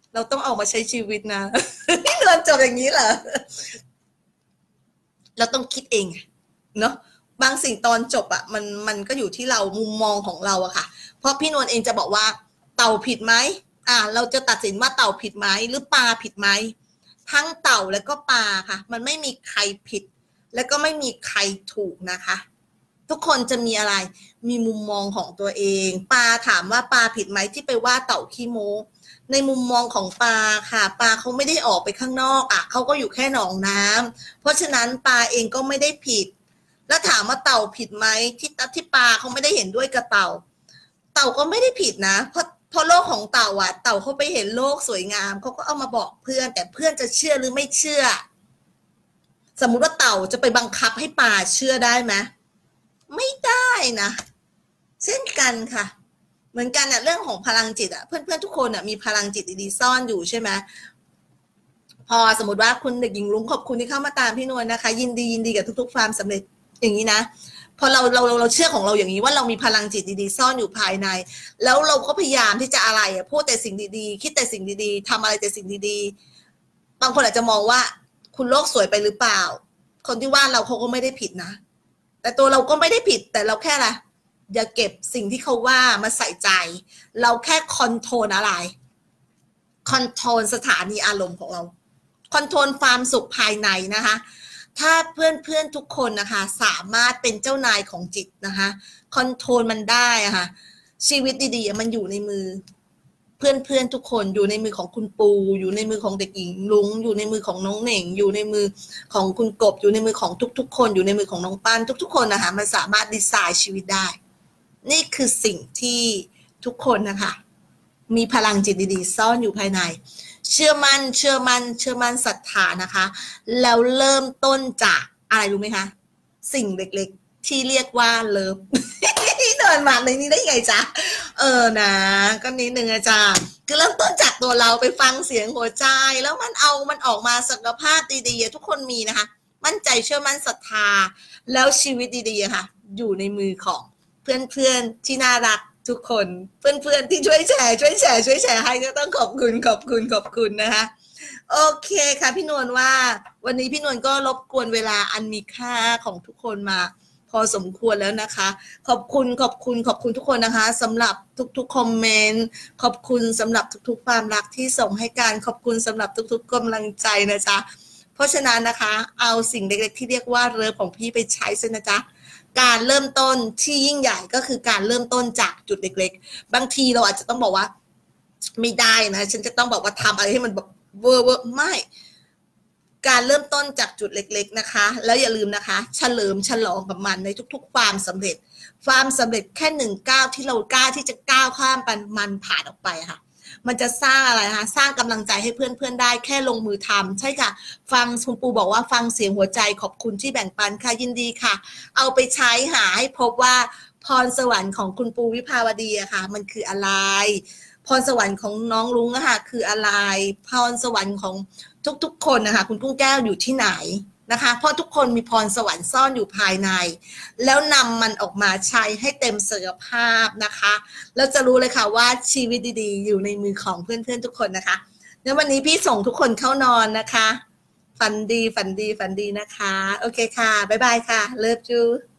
เราต้องออกมาใช้ชีวิตนะ นี่เดินจบอย่างนี้เหรอเราต้องคิดเองเนาะบางสิ่งตอนจบอะมันก็อยู่ที่เรามุมมองของเราอะค่ะเพราะพี่นวลเองจะบอกว่าเต่าผิดไหมเราจะตัดสินว่าเต่าผิดไหมหรือปลาผิดไหมทั้งเต่าและก็ปลาค่ะมันไม่มีใครผิดและก็ไม่มีใครถูกนะคะทุกคนจะมีอะไรมีมุมมองของตัวเองปลาถามว่าปลาผิดไหมที่ไปว่าเต่าขี้โม้ในมุมมองของปลาค่ะปลาเขาไม่ได้ออกไปข้างนอกเขาก็อยู่แค่หนองน้ำเพราะฉะนั้นปลาเองก็ไม่ได้ผิดแล้วถามว่าเต่าผิดไหมที่ปลาเขาไม่ได้เห็นด้วยกับเต่าก็ไม่ได้ผิดนะเพราะโลกของเต่าเต่าเขาไปเห็นโลกสวยงามเขาก็เอามาบอกเพื่อนแต่เพื่อนจะเชื่อหรือไม่เชื่อสมมุติว่าเต่าจะไปบังคับให้ปลาเชื่อได้ไหมไม่ได้นะเช่นกันค่ะเหมือนกันเรื่องของพลังจิตเพื่อนๆทุกคนมีพลังจิตดีๆซ่อนอยู่ใช่ไหมพอสมมติว่าคุณเด็กหญิงลุงขอบคุณที่เข้ามาตามพี่นวลนะคะยินดีกับทุกๆความสำเร็จอย่างนี้นะพอเราเชื่อของเราอย่างนี้ว่าเรามีพลังจิตดีๆซ่อนอยู่ภายในแล้วเราก็พยายามที่จะอะไรพูดแต่สิ่งดีๆคิดแต่สิ่งดีๆทำอะไรแต่สิ่งดีๆบางคนอาจจะมองว่าคุณโลกสวยไปหรือเปล่าคนที่ว่าเราเขาก็ไม่ได้ผิดนะแต่ตัวเราก็ไม่ได้ผิดแต่เราแค่อะไรอย่าเก็บสิ่งที่เขาว่ามาใส่ใจเราแค่คอนโทรลอะไรคอนโทรลสถานีอารมณ์ของเราคอนโทรลความสุขภายในนะคะถ้าเพื่อนทุกคนนะคะสามารถเป็นเจ้านายของจิตนะคะคอนโทรลมันได้ค่ะชีวิตดีๆมันอยู่ในมือเพื่อนทุกคนอยู่ในมือของคุณปูอยู่ในมือของเด็กหญิงลุงอยู่ในมือของน้องเหน่งอยู่ในมือของคุณกบอยู่ในมือของทุกๆคนอยู่ในมือของน้องปั้นทุกๆคนนะคะมันสามารถดีไซน์ชีวิตได้นี่คือสิ่งที่ทุกคนนะคะมีพลังจิตดีๆซ่อนอยู่ภายในเชื่อมั่นศรัทธานะคะแล้วเริ่มต้นจากอะไรรู้ไหมคะสิ่งเล็กๆที่เรียกว่าเลิฟ เดินมาในนี้ได้ไงจ๊ะนะก็นิดนึงอาจารย์คือเริ่มต้นจากตัวเราไปฟังเสียงหัวใจแล้วมันออกมาศักยภาพดีๆทุกคนมีนะคะมั่นใจเชื่อมั่นศรัทธาแล้วชีวิตดีๆค่ะอยู่ในมือของเพื่อนๆที่น่ารักทุกคนเพื่อนๆที่ช่วยแชร์ให้ก็ต้องขอบคุณนะคะโอเคค่ะพี่นวลว่าวันนี้พี่นวลก็รบกวนเวลาอันมีค่าของทุกคนมาพอสมควรแล้วนะคะขอบคุณทุกคนนะคะสำหรับทุกๆคอมเมนต์ขอบคุณสำหรับทุกๆความรักที่ส่งให้กันขอบคุณสำหรับทุกๆกำลังใจนะจ๊ะเพราะฉะนั้นนะคะเอาสิ่งเล็กๆที่เรียกว่าเรือของพี่ไปใช้ซะนะจ๊ะการเริ่มต้นที่ยิ่งใหญ่ก็คือการเริ่มต้นจากจุดเล็กๆบางทีเราอาจจะต้องบอกว่าไม่ได้นะฉันจะต้องบอกว่าทำอะไรให้มันแบบเวอร์ไม่การเริ่มต้นจากจุดเล็กๆนะคะแล้วอย่าลืมนะคะเฉลิมฉลองกับมันในทุกๆความสำเร็จแค่1 ก้าวที่เรากล้าที่จะก้าวข้ามมันผ่านออกไปค่ะมันจะสร้างอะไรคะสร้างกำลังใจให้เพื่อนๆได้แค่ลงมือทำใช่ค่ะฟังคุณปูบอกว่าฟังเสียงหัวใจขอบคุณที่แบ่งปันค่ะยินดีค่ะเอาไปใช้หาให้พบว่าพรสวรรค์ของคุณปูวิภาวดีอะค่ะมันคืออะไรพรสวรรค์ของน้องลุงอะค่ะคืออะไรพรสวรรค์ของทุกๆคนนะคะคุณกุ้งแก้วอยู่ที่ไหนนะคะเพราะทุกคนมีพรสวรรค์ซ่อนอยู่ภายในแล้วนำมันออกมาใช้ให้เต็มศักยภาพนะคะแล้วจะรู้เลยค่ะว่าชีวิตดีๆอยู่ในมือของเพื่อนๆทุกคนนะคะแล้ววันนี้พี่ส่งทุกคนเข้านอนนะคะฝันดีนะคะโอเคค่ะบ๊ายบายค่ะเลิฟยู